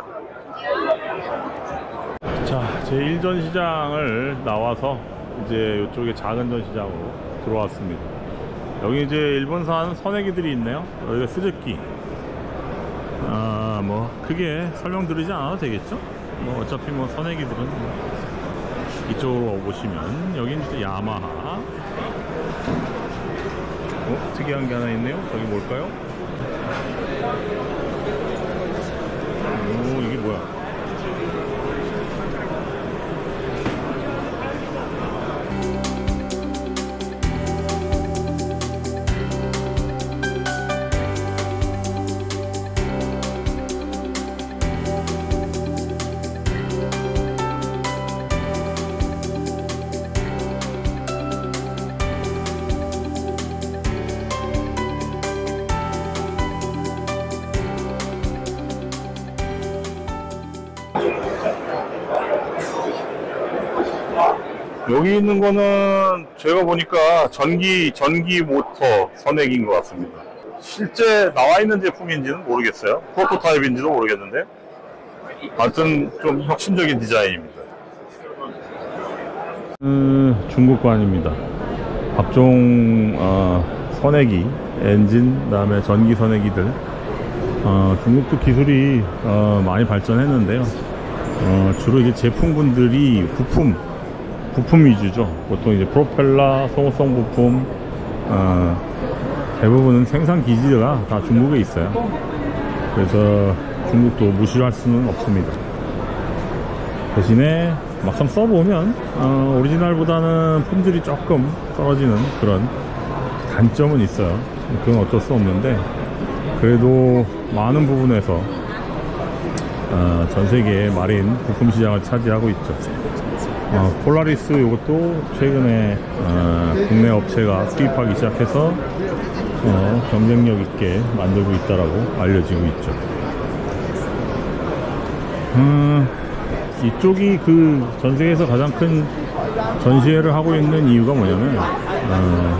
자, 제일 전시장을 나와서 이제 이쪽에 작은 전시장으로 들어왔습니다. 여기 이제 일본산 선회기들이 있네요. 여기가 스즈키. 아, 뭐 크게 설명드리지 않아도 되겠죠? 뭐 어차피 뭐 선회기들은 이쪽으로 보시면 여기는 이제 야마하. 어? 특이한 게 하나 있네요. 저기 뭘까요? 오, 이게 뭐야? 여기 있는 거는 제가 보니까 전기 전기 모터 선액인 것 같습니다. 실제 나와 있는 제품인지는 모르겠어요. 프로토타입인지도 모르겠는데 하여튼 좀 혁신적인 디자인입니다. 음, 중국관입니다. 각종 어, 선액이, 엔진, 그다음에 전기 선액이들. 어, 중국도 기술이 어, 많이 발전했는데요. 어, 주로 이제 제품군들이 부품 부품 위주죠. 보통 이제 프로펠러, 소모성 부품, 어, 대부분은 생산 기지가 다 중국에 있어요. 그래서 중국도 무시할 수는 없습니다. 대신에 막상 써보면 어, 오리지널보다는 품질이 조금 떨어지는 그런 단점은 있어요. 그건 어쩔 수 없는데 그래도 많은 부분에서 어, 전세계의 마린 부품 시장을 차지하고 있죠. 어, 폴라리스 이것도 최근에 어, 국내 업체가 수입하기 시작해서 어, 경쟁력 있게 만들고 있다라고 알려지고 있죠. 음, 이쪽이 그 전세계에서 가장 큰 전시회를 하고 있는 이유가 뭐냐면 어,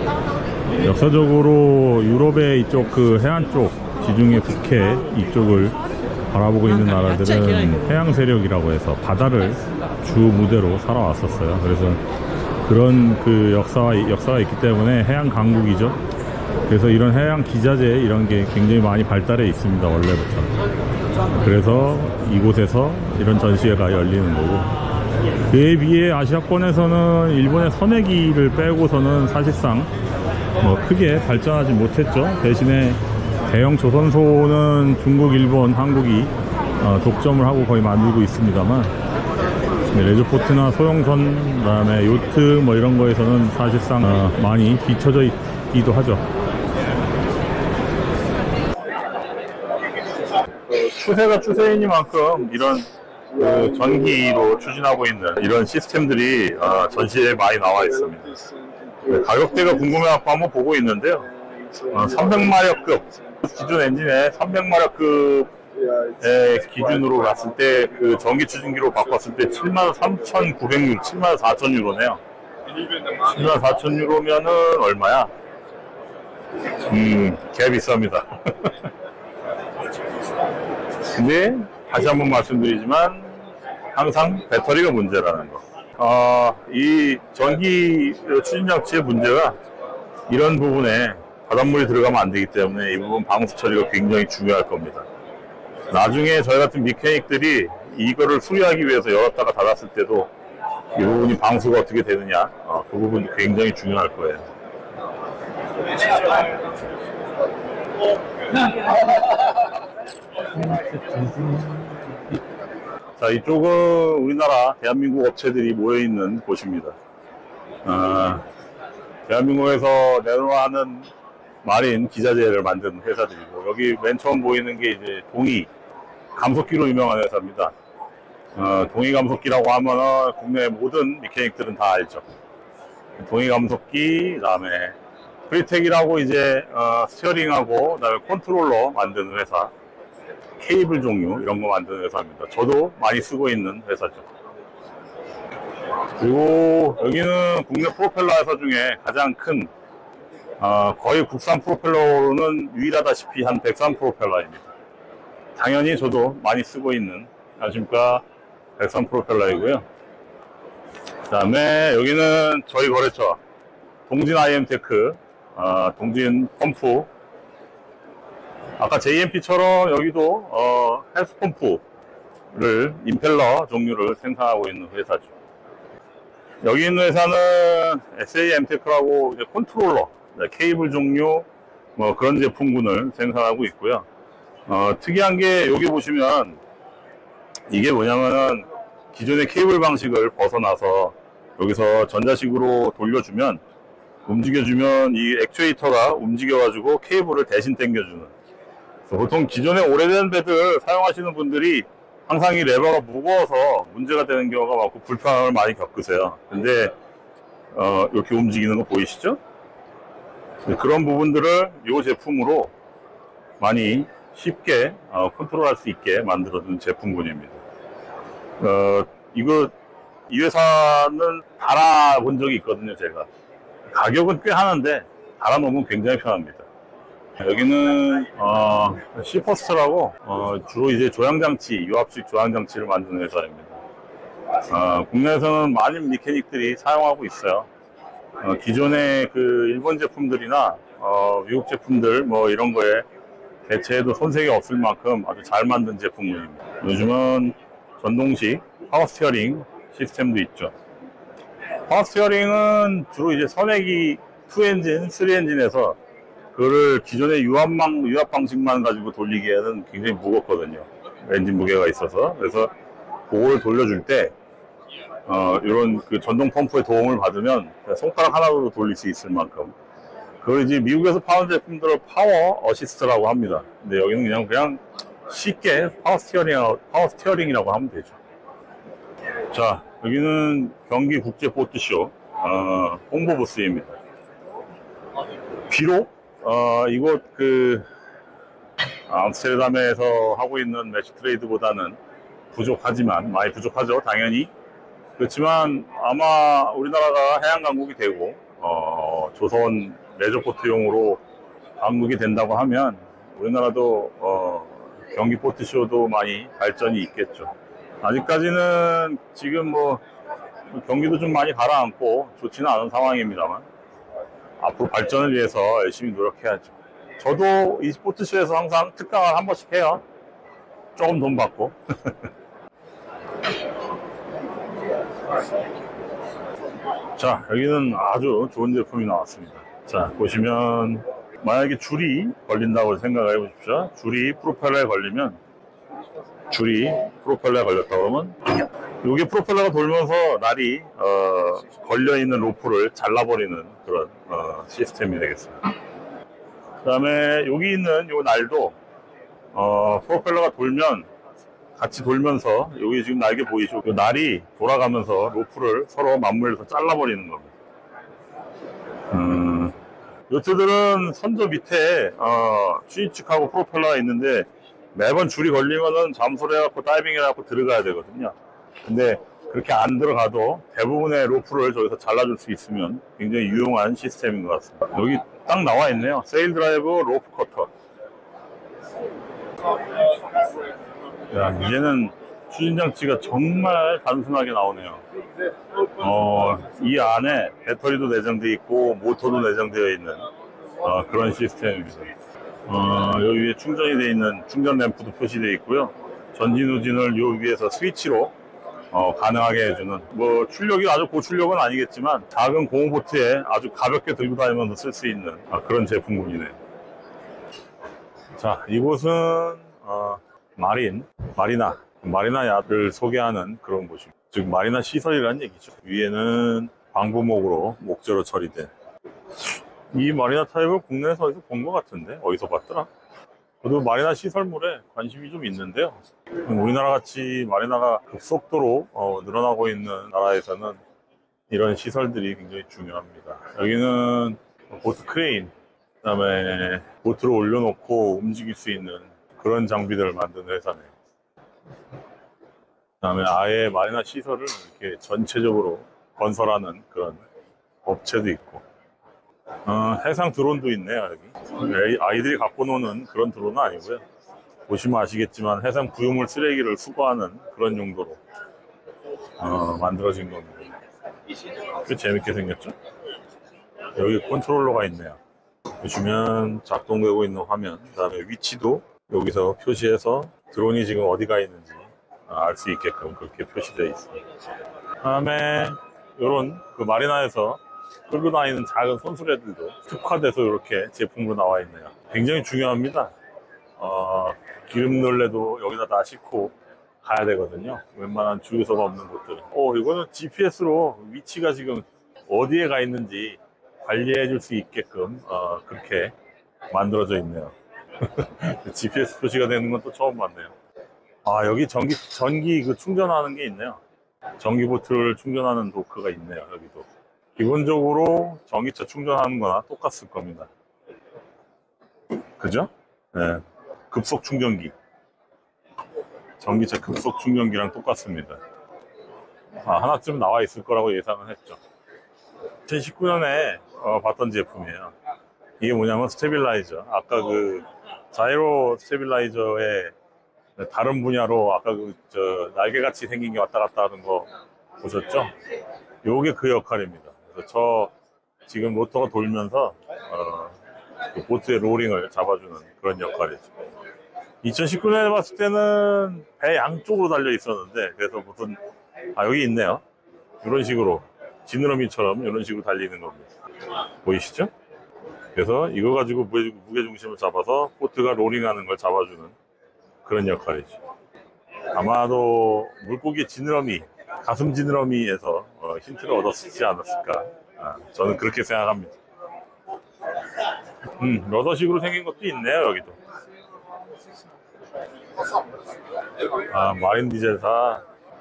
역사적으로 유럽의 이쪽 그 해안 쪽 지중해 북해 이쪽을 바라보고 있는 나라들은 해양 세력이라고 해서 바다를 주 무대로 살아왔었어요. 그래서 그런 그 역사가, 역사가 있기 때문에 해양 강국이죠. 그래서 이런 해양 기자재 이런 게 굉장히 많이 발달해 있습니다. 원래부터. 그래서 이곳에서 이런 전시회가 열리는 거고, 그에 비해 아시아권에서는 일본의 선회기를 빼고서는 사실상 뭐 크게 발전하지 못했죠. 대신에 대형 조선소는 중국, 일본, 한국이 어, 독점을 하고 거의 만들고 있습니다만 레저포트나 소형선, 그 다음에 요트 뭐 이런 거에서는 사실상 어, 많이 뒤처져 있기도 하죠. 추세가 추세이니만큼 이런 그 전기로 추진하고 있는 이런 시스템들이 어, 전시에 많이 나와 있습니다. 네, 가격대가 궁금해갖고 한번 보고 있는데요. 어, 삼백 마력급 기존 엔진에 삼백 마력급의 기준으로 갔을 때 그 전기 추진기로 바꿨을 때 칠만 삼천구백 유로, 칠만 사천 유로네요. 칠만 사천 유로면은 얼마야? 음, 개 비쌉니다. 근데 다시 한번 말씀드리지만 항상 배터리가 문제라는 거. 어, 이 전기 추진 장치의 문제가 이런 부분에 바닷물이 들어가면 안 되기 때문에 이 부분 방수 처리가 굉장히 중요할 겁니다. 나중에 저희 같은 미케닉들이 이거를 수리하기 위해서 열었다가 닫았을 때도 이 부분이 방수가 어떻게 되느냐, 어, 그 부분이 굉장히 중요할 거예요. 자, 이쪽은 우리나라 대한민국 업체들이 모여있는 곳입니다. 어, 대한민국에서 내놓아하는 마린 기자재를 만드는 회사들이고, 여기 맨 처음 보이는 게 이제 동이 감속기로 유명한 회사입니다. 어, 동이 감속기라고 하면은 국내 모든 미케닉들은 다 알죠. 동이 감속기, 그 다음에 프리텍이라고 이제 어, 스티어링하고 그 다음에 컨트롤러 만드는 회사, 케이블 종류 이런 거 만드는 회사입니다. 저도 많이 쓰고 있는 회사죠. 그리고 여기는 국내 프로펠러 회사 중에 가장 큰 어, 거의 국산 프로펠러로는 유일하다시피 한 백삼 프로펠러입니다. 당연히 저도 많이 쓰고 있는, 안녕하십니까, 백삼 프로펠러이고요. 그 다음에 여기는 저희 거래처 동진 아이엠테크, 어, 동진 펌프. 아까 제이엠피처럼 여기도 어, 헬스 펌프를 임펠러 종류를 생산하고 있는 회사죠. 여기 있는 회사는 에스에이엠테크라고 이제 컨트롤러, 케이블 종류 뭐 그런 제품군을 생산하고 있고요. 어, 특이한 게 여기 보시면 이게 뭐냐면은 기존의 케이블 방식을 벗어나서 여기서 전자식으로 돌려주면, 움직여주면 이 액추에이터가 움직여가지고 케이블을 대신 당겨주는. 보통 기존의 오래된 배들 사용하시는 분들이 항상 이 레버가 무거워서 문제가 되는 경우가 많고 불편함을 많이 겪으세요. 근데 어, 이렇게 움직이는 거 보이시죠? 그런 부분들을 이 제품으로 많이 쉽게 어, 컨트롤할 수 있게 만들어준 제품군입니다. 어, 이거 이 회사는 달아본 적이 있거든요. 제가 가격은 꽤 하는데 달아놓으면 굉장히 편합니다. 여기는 어, 시퍼스트라고 어, 주로 이제 조향장치, 유압식 조향장치를 만드는 회사입니다. 어, 국내에서는 많은 미케닉들이 사용하고 있어요. 어, 기존의 그 일본 제품들이나 어, 미국 제품들 뭐 이런 거에 대체해도 손색이 없을 만큼 아주 잘 만든 제품입니다. 요즘은 전동식 파워 스티어링 시스템도 있죠. 파워 스티어링은 주로 이제 선액이 이 엔진, 삼 엔진에서 그거를 기존의 유압망, 유압 방식만 가지고 돌리기에는 굉장히 무겁거든요. 엔진 무게가 있어서. 그래서 그걸 돌려줄 때, 어, 이런 그 전동 펌프의 도움을 받으면 손가락 하나로 돌릴 수 있을 만큼. 그걸 이제 미국에서 파는 제품들을 파워 어시스트라고 합니다. 근데 여기는 그냥, 그냥 쉽게 파워 스티어링, 파워 스티어링이라고 하면 되죠. 자, 여기는 경기 국제 보트쇼, 어, 홍보 부스입니다. 비록, 어, 이곳 그, 암스테르담에서 하고 있는 매치 트레이드보다는 부족하지만, 많이 부족하죠, 당연히. 그렇지만 아마 우리나라가 해양 강국이 되고, 어, 조선 레저포트용으로 강국이 된다고 하면, 우리나라도, 어, 경기 보트쇼도 많이 발전이 있겠죠. 아직까지는 지금 뭐, 경기도 좀 많이 가라앉고 좋지는 않은 상황입니다만, 앞으로 발전을 위해서 열심히 노력해야죠. 저도 이 스포츠쇼에서 항상 특강을 한 번씩 해요. 조금 돈 받고. 자, 여기는 아주 좋은 제품이 나왔습니다. 자, 보시면 만약에 줄이 걸린다고 생각해 보십시오. 줄이 프로펠러에 걸리면, 줄이 프로펠러에 걸렸다 그러면 이게 프로펠러가 돌면서 날이 어, 걸려있는 로프를 잘라버리는 그런 어, 시스템이 되겠습니다. 그 다음에 여기 있는 이 날도 어, 프로펠러가 돌면 같이 돌면서 여기 지금 날개 보이죠? 그 날이 돌아가면서 로프를 서로 맞물려서 잘라버리는 겁니다. 음, 요트들은 선조 밑에 어, 추진축하고 프로펠러가 있는데 매번 줄이 걸리면은 잠수를 해갖고 다이빙 해갖고 들어가야 되거든요. 근데 그렇게 안 들어가도 대부분의 로프를 저기서 잘라줄 수 있으면 굉장히 유용한 시스템인 것 같습니다. 여기 딱 나와 있네요. 세일 드라이브 로프 커터. 야, 이제는 추진장치가 정말 단순하게 나오네요. 어, 이 안에 배터리도 내장되어 있고 모터도 내장되어 있는 어, 그런 시스템입니다. 어, 여기 위에 충전이 되어 있는 충전 램프도 표시되어 있고요. 전진 후진을 요 위에서 스위치로 어, 가능하게 해주는, 뭐 출력이 아주 고출력은 아니겠지만 작은 고무보트에 아주 가볍게 들고 다니면서 쓸 수 있는 아, 그런 제품군이네요. 자, 이곳은 어, 마린, 마리나, 마리나 야를 소개하는 그런 곳입니다. 즉 마리나 시설이라는 얘기죠. 위에는 방부목으로 목재로 처리된, 이 마리나 타입을 국내에서 어디서 본 것 같은데 어디서 봤더라? 저도 마리나 시설물에 관심이 좀 있는데요. 우리나라 같이 마리나가 급속도로 어, 늘어나고 있는 나라에서는 이런 시설들이 굉장히 중요합니다. 여기는 보트 크레인, 그 다음에 보트를 올려놓고 움직일 수 있는 그런 장비들을 만드는 회사네요. 그 다음에 아예 마리나 시설을 이렇게 전체적으로 건설하는 그런 업체도 있고, 어, 해상 드론도 있네요. 여기 아이들이 갖고 노는 그런 드론은 아니고요. 보시면 아시겠지만 해상 구조물 쓰레기를 수거하는 그런 용도로 어, 만들어진 겁니다. 꽤 재밌게 생겼죠? 여기 컨트롤러가 있네요. 보시면 작동되고 있는 화면, 그 다음에 위치도 여기서 표시해서 드론이 지금 어디가 있는지 알 수 있게끔 그렇게 표시되어 있습니다. 그 다음에 이런 그 마리나에서 끌고 다니는 작은 손수레들도 특화돼서 이렇게 제품으로 나와 있네요. 굉장히 중요합니다. 어, 기름 넣을래도 여기다 다 싣고 가야 되거든요. 웬만한 주유소가 없는 곳들. 어, 이거는 지피에스로 위치가 지금 어디에 가 있는지 관리해 줄 수 있게끔 어, 그렇게 만들어져 있네요. 지피에스 표시가 되는 건 또 처음 봤네요. 아, 여기 전기, 전기 그 충전하는 게 있네요. 전기보트를 충전하는 도크가 있네요. 여기도. 기본적으로 전기차 충전하는 거나 똑같을 겁니다. 그죠? 네. 급속 충전기. 전기차 급속 충전기랑 똑같습니다. 아, 하나쯤 나와 있을 거라고 예상은 했죠. 이천십구 년에 어, 봤던 제품이에요. 이게 뭐냐면 스테빌라이저. 아까 그 자이로 스테빌라이저의 다른 분야로 아까 그 저 날개같이 생긴 게 왔다 갔다 하는 거 보셨죠? 요게 그 역할입니다. 그래서 저 지금 로터가 돌면서 어, 그 보트의 로링을 잡아주는 그런 역할이죠. 이천십구 년에 봤을 때는 배 양쪽으로 달려 있었는데, 그래서 무슨 아 여기 있네요. 이런 식으로 지느러미처럼 이런 식으로 달리는 겁니다. 보이시죠? 그래서 이거 가지고 무게중심을 잡아서 보트가 로링하는 걸 잡아주는 그런 역할이죠. 아마도 물고기 지느러미, 가슴 지느러미에서 어, 힌트를 얻었지 않았을까. 아, 저는 그렇게 생각합니다. 음, 러더식으로 생긴 것도 있네요. 여기도. 아, 마린 디젤사.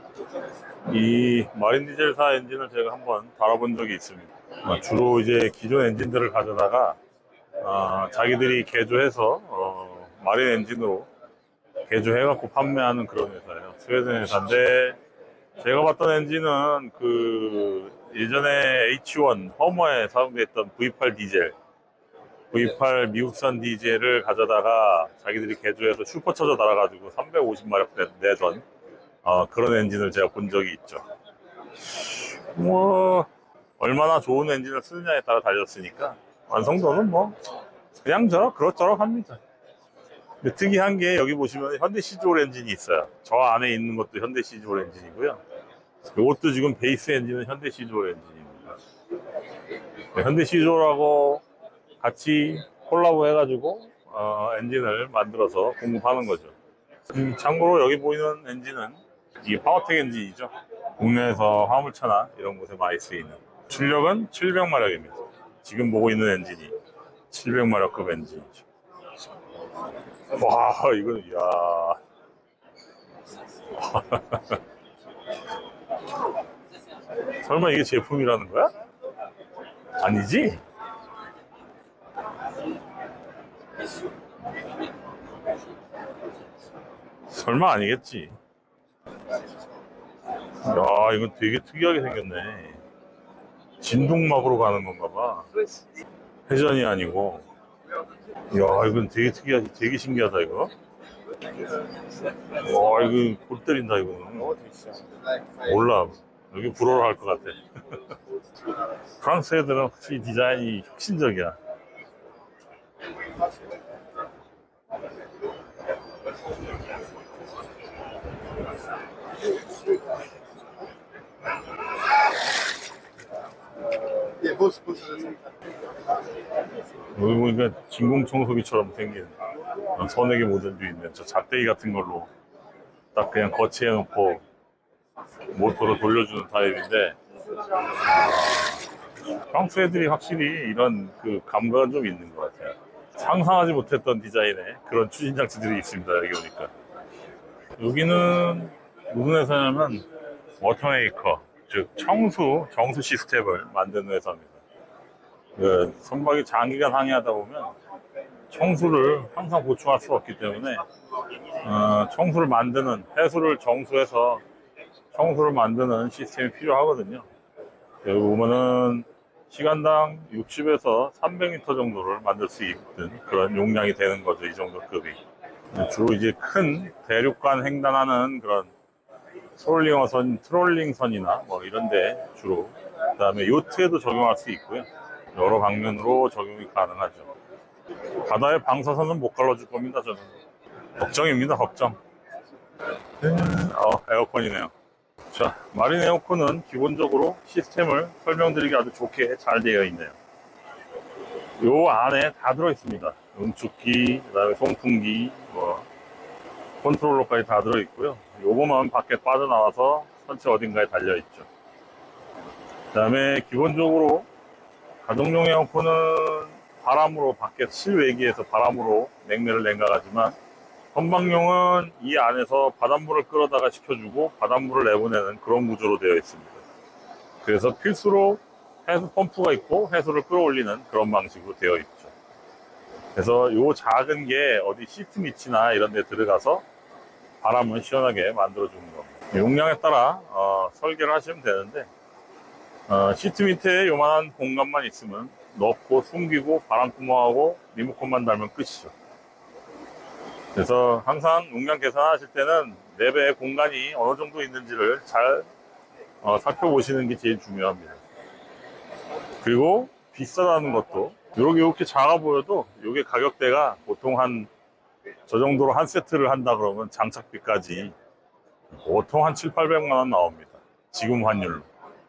이 마린 디젤사 엔진을 제가 한번 다뤄본 적이 있습니다. 아, 주로 이제 기존 엔진들을 가져다가 아, 자기들이 개조해서 어, 마린 엔진으로 개조해갖고 판매하는 그런 회사예요. 스웨덴 회사인데, 제가 봤던 엔진은 그 예전에 에이치 원 허머에 사용됐던 브이 팔 디젤, 브이 팔 미국산 디젤을 가져다가 자기들이 개조해서 슈퍼처저 달아가지고 삼백오십 마력 내던 어, 그런 엔진을 제가 본 적이 있죠. 뭐 얼마나 좋은 엔진을 쓰느냐에 따라 달렸으니까 완성도는 뭐 그냥 저 그럭저럭 합니다. 근데 특이한 게 여기 보시면 현대 시즈올 엔진이 있어요. 저 안에 있는 것도 현대 시즈올 엔진이고요. 이것도 지금 베이스 엔진은 현대 시즈올 엔진입니다. 네, 현대 시즈올하고 같이 콜라보 해가지고 어, 엔진을 만들어서 공급하는 거죠. 음, 참고로 여기 보이는 엔진은 이게 파워텍 엔진이죠. 국내에서 화물차나 이런 곳에 많이 쓰이는. 출력은 칠백 마력입니다. 지금 보고 있는 엔진이 칠백 마력급 엔진이죠. 와, 이거, 이야. 설마 이게 제품이라는 거야? 아니지? 설마 아니겠지? 야, 이건 되게 특이하게 생겼네. 진동막으로 가는 건가 봐. 회전이 아니고. 야, 이건 되게 특이하지, 되게 신기하다, 이거. 와, 이거 골 때린다, 이거는. 몰라. 여기 부러워 할 것 같아. 프랑스 애들은 확실히 디자인이 혁신적이야. 여기 보니까 진공청소기처럼 생긴 선에게 모전주 있는 저 작대기 같은 걸로 딱 그냥 거치해 놓고 모터로 돌려주는 타입인데, 프랑스 애들이 확실히 이런 그 감각은 좀 있는 것 같아요. 상상하지 못했던 디자인의 그런 추진장치들이 있습니다. 여기 오니까. 여기는 무슨 회사냐면 워터메이커, 즉 청수, 정수 시스템을 만드는 회사입니다. 그 선박이 장기간 항해하다 보면 청수를 항상 보충할 수 없기 때문에 어, 청수를 만드는, 해수를 정수해서 청수를 만드는 시스템이 필요하거든요. 여기 보면은 시간당 육십에서 삼백 리터 정도를 만들 수 있는 그런 용량이 되는 거죠. 이 정도 급이. 주로 이제 큰 대륙간 횡단하는 그런 트롤링선, 트롤링선이나 뭐 이런데 주로, 그 다음에 요트에도 적용할 수 있고요. 여러 방면으로 적용이 가능하죠. 바다에 방사선은 못 갈라줄 겁니다. 저는 걱정입니다. 걱정. 어, 에어컨이네요. 자, 마린 에어컨은 기본적으로 시스템을 설명드리기 아주 좋게 잘 되어 있네요. 요 안에 다 들어있습니다. 응축기, 그 다음에 송풍기, 뭐 컨트롤러까지 다 들어있고요. 요거만 밖에 빠져나와서 선체 어딘가에 달려있죠. 그 다음에 기본적으로 가정용 에어컨은 바람으로, 밖에 실외기에서 바람으로 냉매를 냉각하지만, 선박용은 이 안에서 바닷물을 끌어다가 식혀주고 바닷물을 내보내는 그런 구조로 되어 있습니다. 그래서 필수로 해수 펌프가 있고 해수를 끌어올리는 그런 방식으로 되어 있죠. 그래서 요 작은 게 어디 시트 밑이나 이런 데 들어가서 바람을 시원하게 만들어주는 겁니다. 용량에 따라 어, 설계를 하시면 되는데, 어, 시트 밑에 요만한 공간만 있으면 넣고 숨기고 바람구멍하고 리모컨만 달면 끝이죠. 그래서 항상 용량 계산하실 때는 내부에 공간이 어느 정도 있는지를 잘 어, 살펴보시는 게 제일 중요합니다. 그리고 비싸다는 것도, 요렇게, 이렇게 작아 보여도 요게 가격대가 보통 한 저 정도로 한 세트를 한다 그러면 장착비까지 보통 한 칠팔백만 원 나옵니다. 지금 환율로.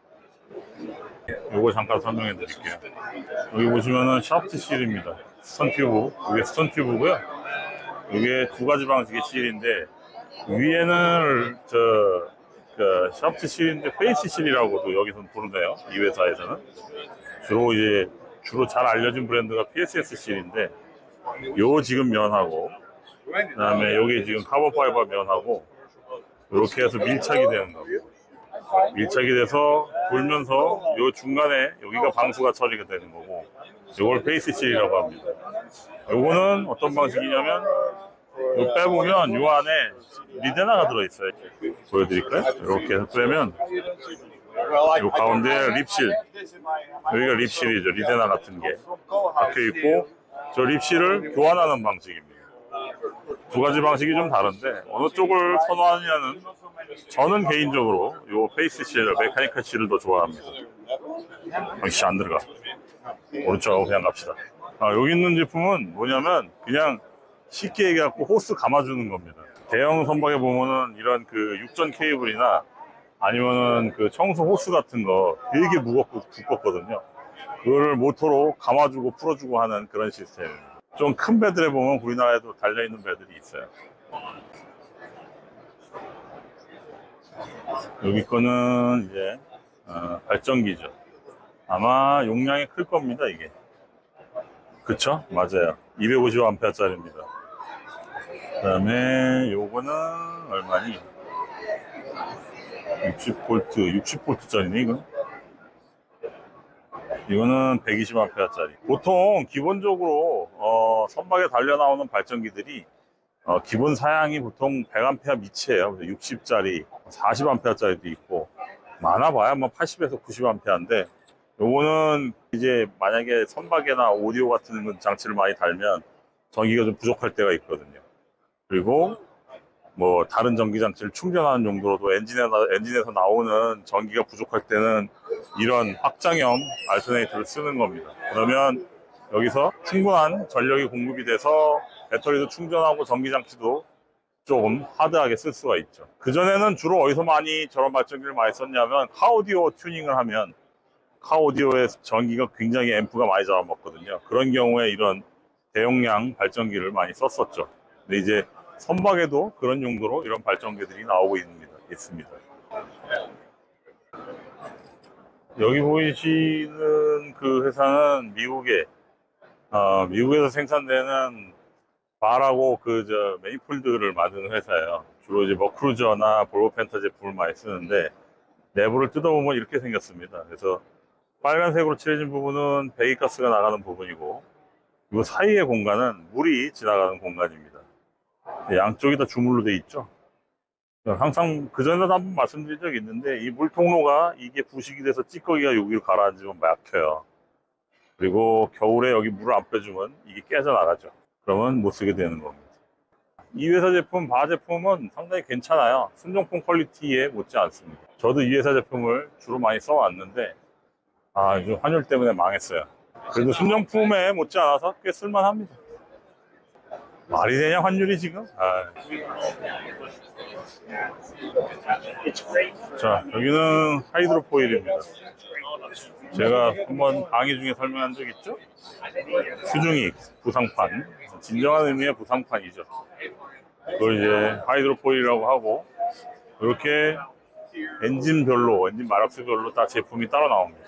요거 잠깐 설명해 드릴게요. 여기 보시면은 샤프트 실입니다. 스턴튜브, 이게 스턴튜브고요. 이게 두 가지 방식의 실인데, 위에는 저 그 샤프트 실인데 페이스 실이라고도 여기서는 부르네요. 이 회사에서는 주로 이제 주로 잘 알려진 브랜드가 피에스에스 실인데, 요 지금 면하고, 그 다음에 여기 지금 카본 파이버 면하고 이렇게 해서 밀착이 되는 겁니다. 밀착이 돼서 돌면서 요 중간에 여기가 방수가 처리가 되는 거고, 요걸 페이스 실이라고 합니다. 요거는 어떤 방식이냐면, 요 빼보면 요 안에 리데나가 들어있어요. 보여드릴까요? 이렇게 해서 빼면 요 가운데 립실, 여기가 립실이죠. 리데나 같은 게 박혀있고, 저 립실을 교환하는 방식입니다. 두 가지 방식이 좀 다른데 어느 쪽을 선호하느냐는, 저는 개인적으로 요 페이스 실을, 메카니컬 실을 더 좋아합니다. 역시 안 들어가. 오른쪽하고 그냥 갑시다. 아, 여기 있는 제품은 뭐냐면 그냥 쉽게 얘기해갖고 호스 감아주는 겁니다. 대형 선박에 보면은 이런 그 육전 케이블이나 아니면은 그 청소 호스 같은 거 되게 무겁고 두껍거든요. 그거를 모터로 감아주고 풀어주고 하는 그런 시스템입니다. 좀 큰 배들에 보면 우리나라에도 달려있는 배들이 있어요. 여기 거는 이제 어, 발전기죠. 아마 용량이 클 겁니다, 이게. 그쵸? 맞아요. 이백오십오 암페어짜리입니다. 그 다음에 요거는 얼마니? 육십 볼트, 육십 볼트짜리네 이건. 이거는 백이십 암페어짜리. 보통 기본적으로 어, 선박에 달려 나오는 발전기들이 어, 기본 사양이 보통 백 암페어 미치예요. 육십짜리, 사십 암페어짜리도 있고 많아봐야 뭐 팔십에서 구십 암페어인데, 요거는 이제 만약에 선박에나 오디오 같은 장치를 많이 달면 전기가 좀 부족할 때가 있거든요. 그리고 뭐 다른 전기 장치를 충전하는 용도로도 엔진에, 엔진에서 나오는 전기가 부족할 때는 이런 확장형 알터네이터를 쓰는 겁니다. 그러면 여기서 충분한 전력이 공급이 돼서 배터리도 충전하고 전기 장치도 조금 하드하게 쓸 수가 있죠. 그전에는 주로 어디서 많이 저런 발전기를 많이 썼냐면 카오디오 튜닝을 하면 카오디오의 전기가 굉장히 앰프가 많이 잡아먹거든요. 그런 경우에 이런 대용량 발전기를 많이 썼었죠. 근데 이제 선박에도 그런 용도로 이런 발전기들이 나오고 있습니다. 있습니다. 여기 보이시는 그 회사는 미국에 어, 미국에서 생산되는 바라고 그 저 매니폴드를 만드는 회사예요. 주로 이제 머크루저나 볼보 펜타 제품을 많이 쓰는데, 내부를 뜯어보면 이렇게 생겼습니다. 그래서 빨간색으로 칠해진 부분은 배기가스가 나가는 부분이고, 이 사이의 공간은 물이 지나가는 공간입니다. 양쪽이 다 주물로 돼 있죠. 항상 그전에도 한번 말씀드린 적이 있는데, 이 물통로가 이게 부식이 돼서 찌꺼기가 여기로 가라앉으면 막혀요. 그리고 겨울에 여기 물을 안 빼주면 이게 깨져 나가죠. 그러면 못 쓰게 되는 겁니다. 이 회사 제품, 바 제품은 상당히 괜찮아요. 순정품 퀄리티에 못지 않습니다. 저도 이 회사 제품을 주로 많이 써왔는데, 아, 요즘 환율 때문에 망했어요. 그래도 순정품에 못지 않아서 꽤 쓸만합니다. 말이 되냐, 환율이 지금? 아. 자, 여기는 하이드로포일입니다. 제가 한번 강의 중에 설명한 적 있죠? 수중익, 부상판. 진정한 의미의 부상판이죠. 그걸 이제 하이드로포일이라고 하고, 이렇게 엔진별로, 엔진 마력수별로 다 제품이 따로 나옵니다.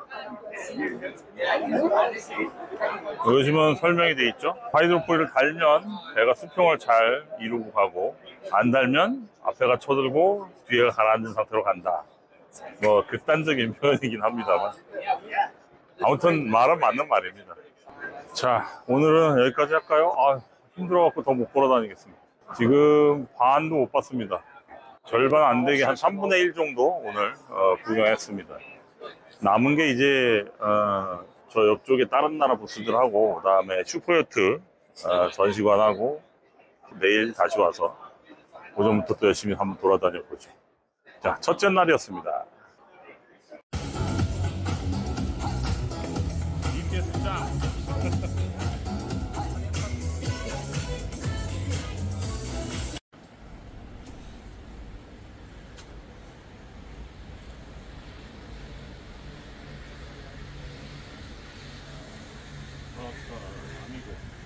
여기 보시면 설명이 돼 있죠? 하이드로포일을 달면 배가 수평을 잘 이루고 가고, 안 달면 앞에가 쳐들고 뒤에가 가라앉은 상태로 간다. 뭐 극단적인 표현이긴 합니다만, 아무튼 말은 맞는 말입니다. 자, 오늘은 여기까지 할까요? 아, 힘들어갖고 더 못 걸어 다니겠습니다. 지금 반도 못 봤습니다. 절반 안 되게 한 삼분의 일 정도 오늘 어, 구경했습니다. 남은 게 이제 어, 저 옆쪽에 다른 나라 부스들하고, 그 다음에 슈퍼요트 어, 전시관하고, 내일 다시 와서 오전부터 또 열심히 한번 돌아다녀 보죠. 자, 첫째 날이었습니다. 이피에스 짱! 아미고.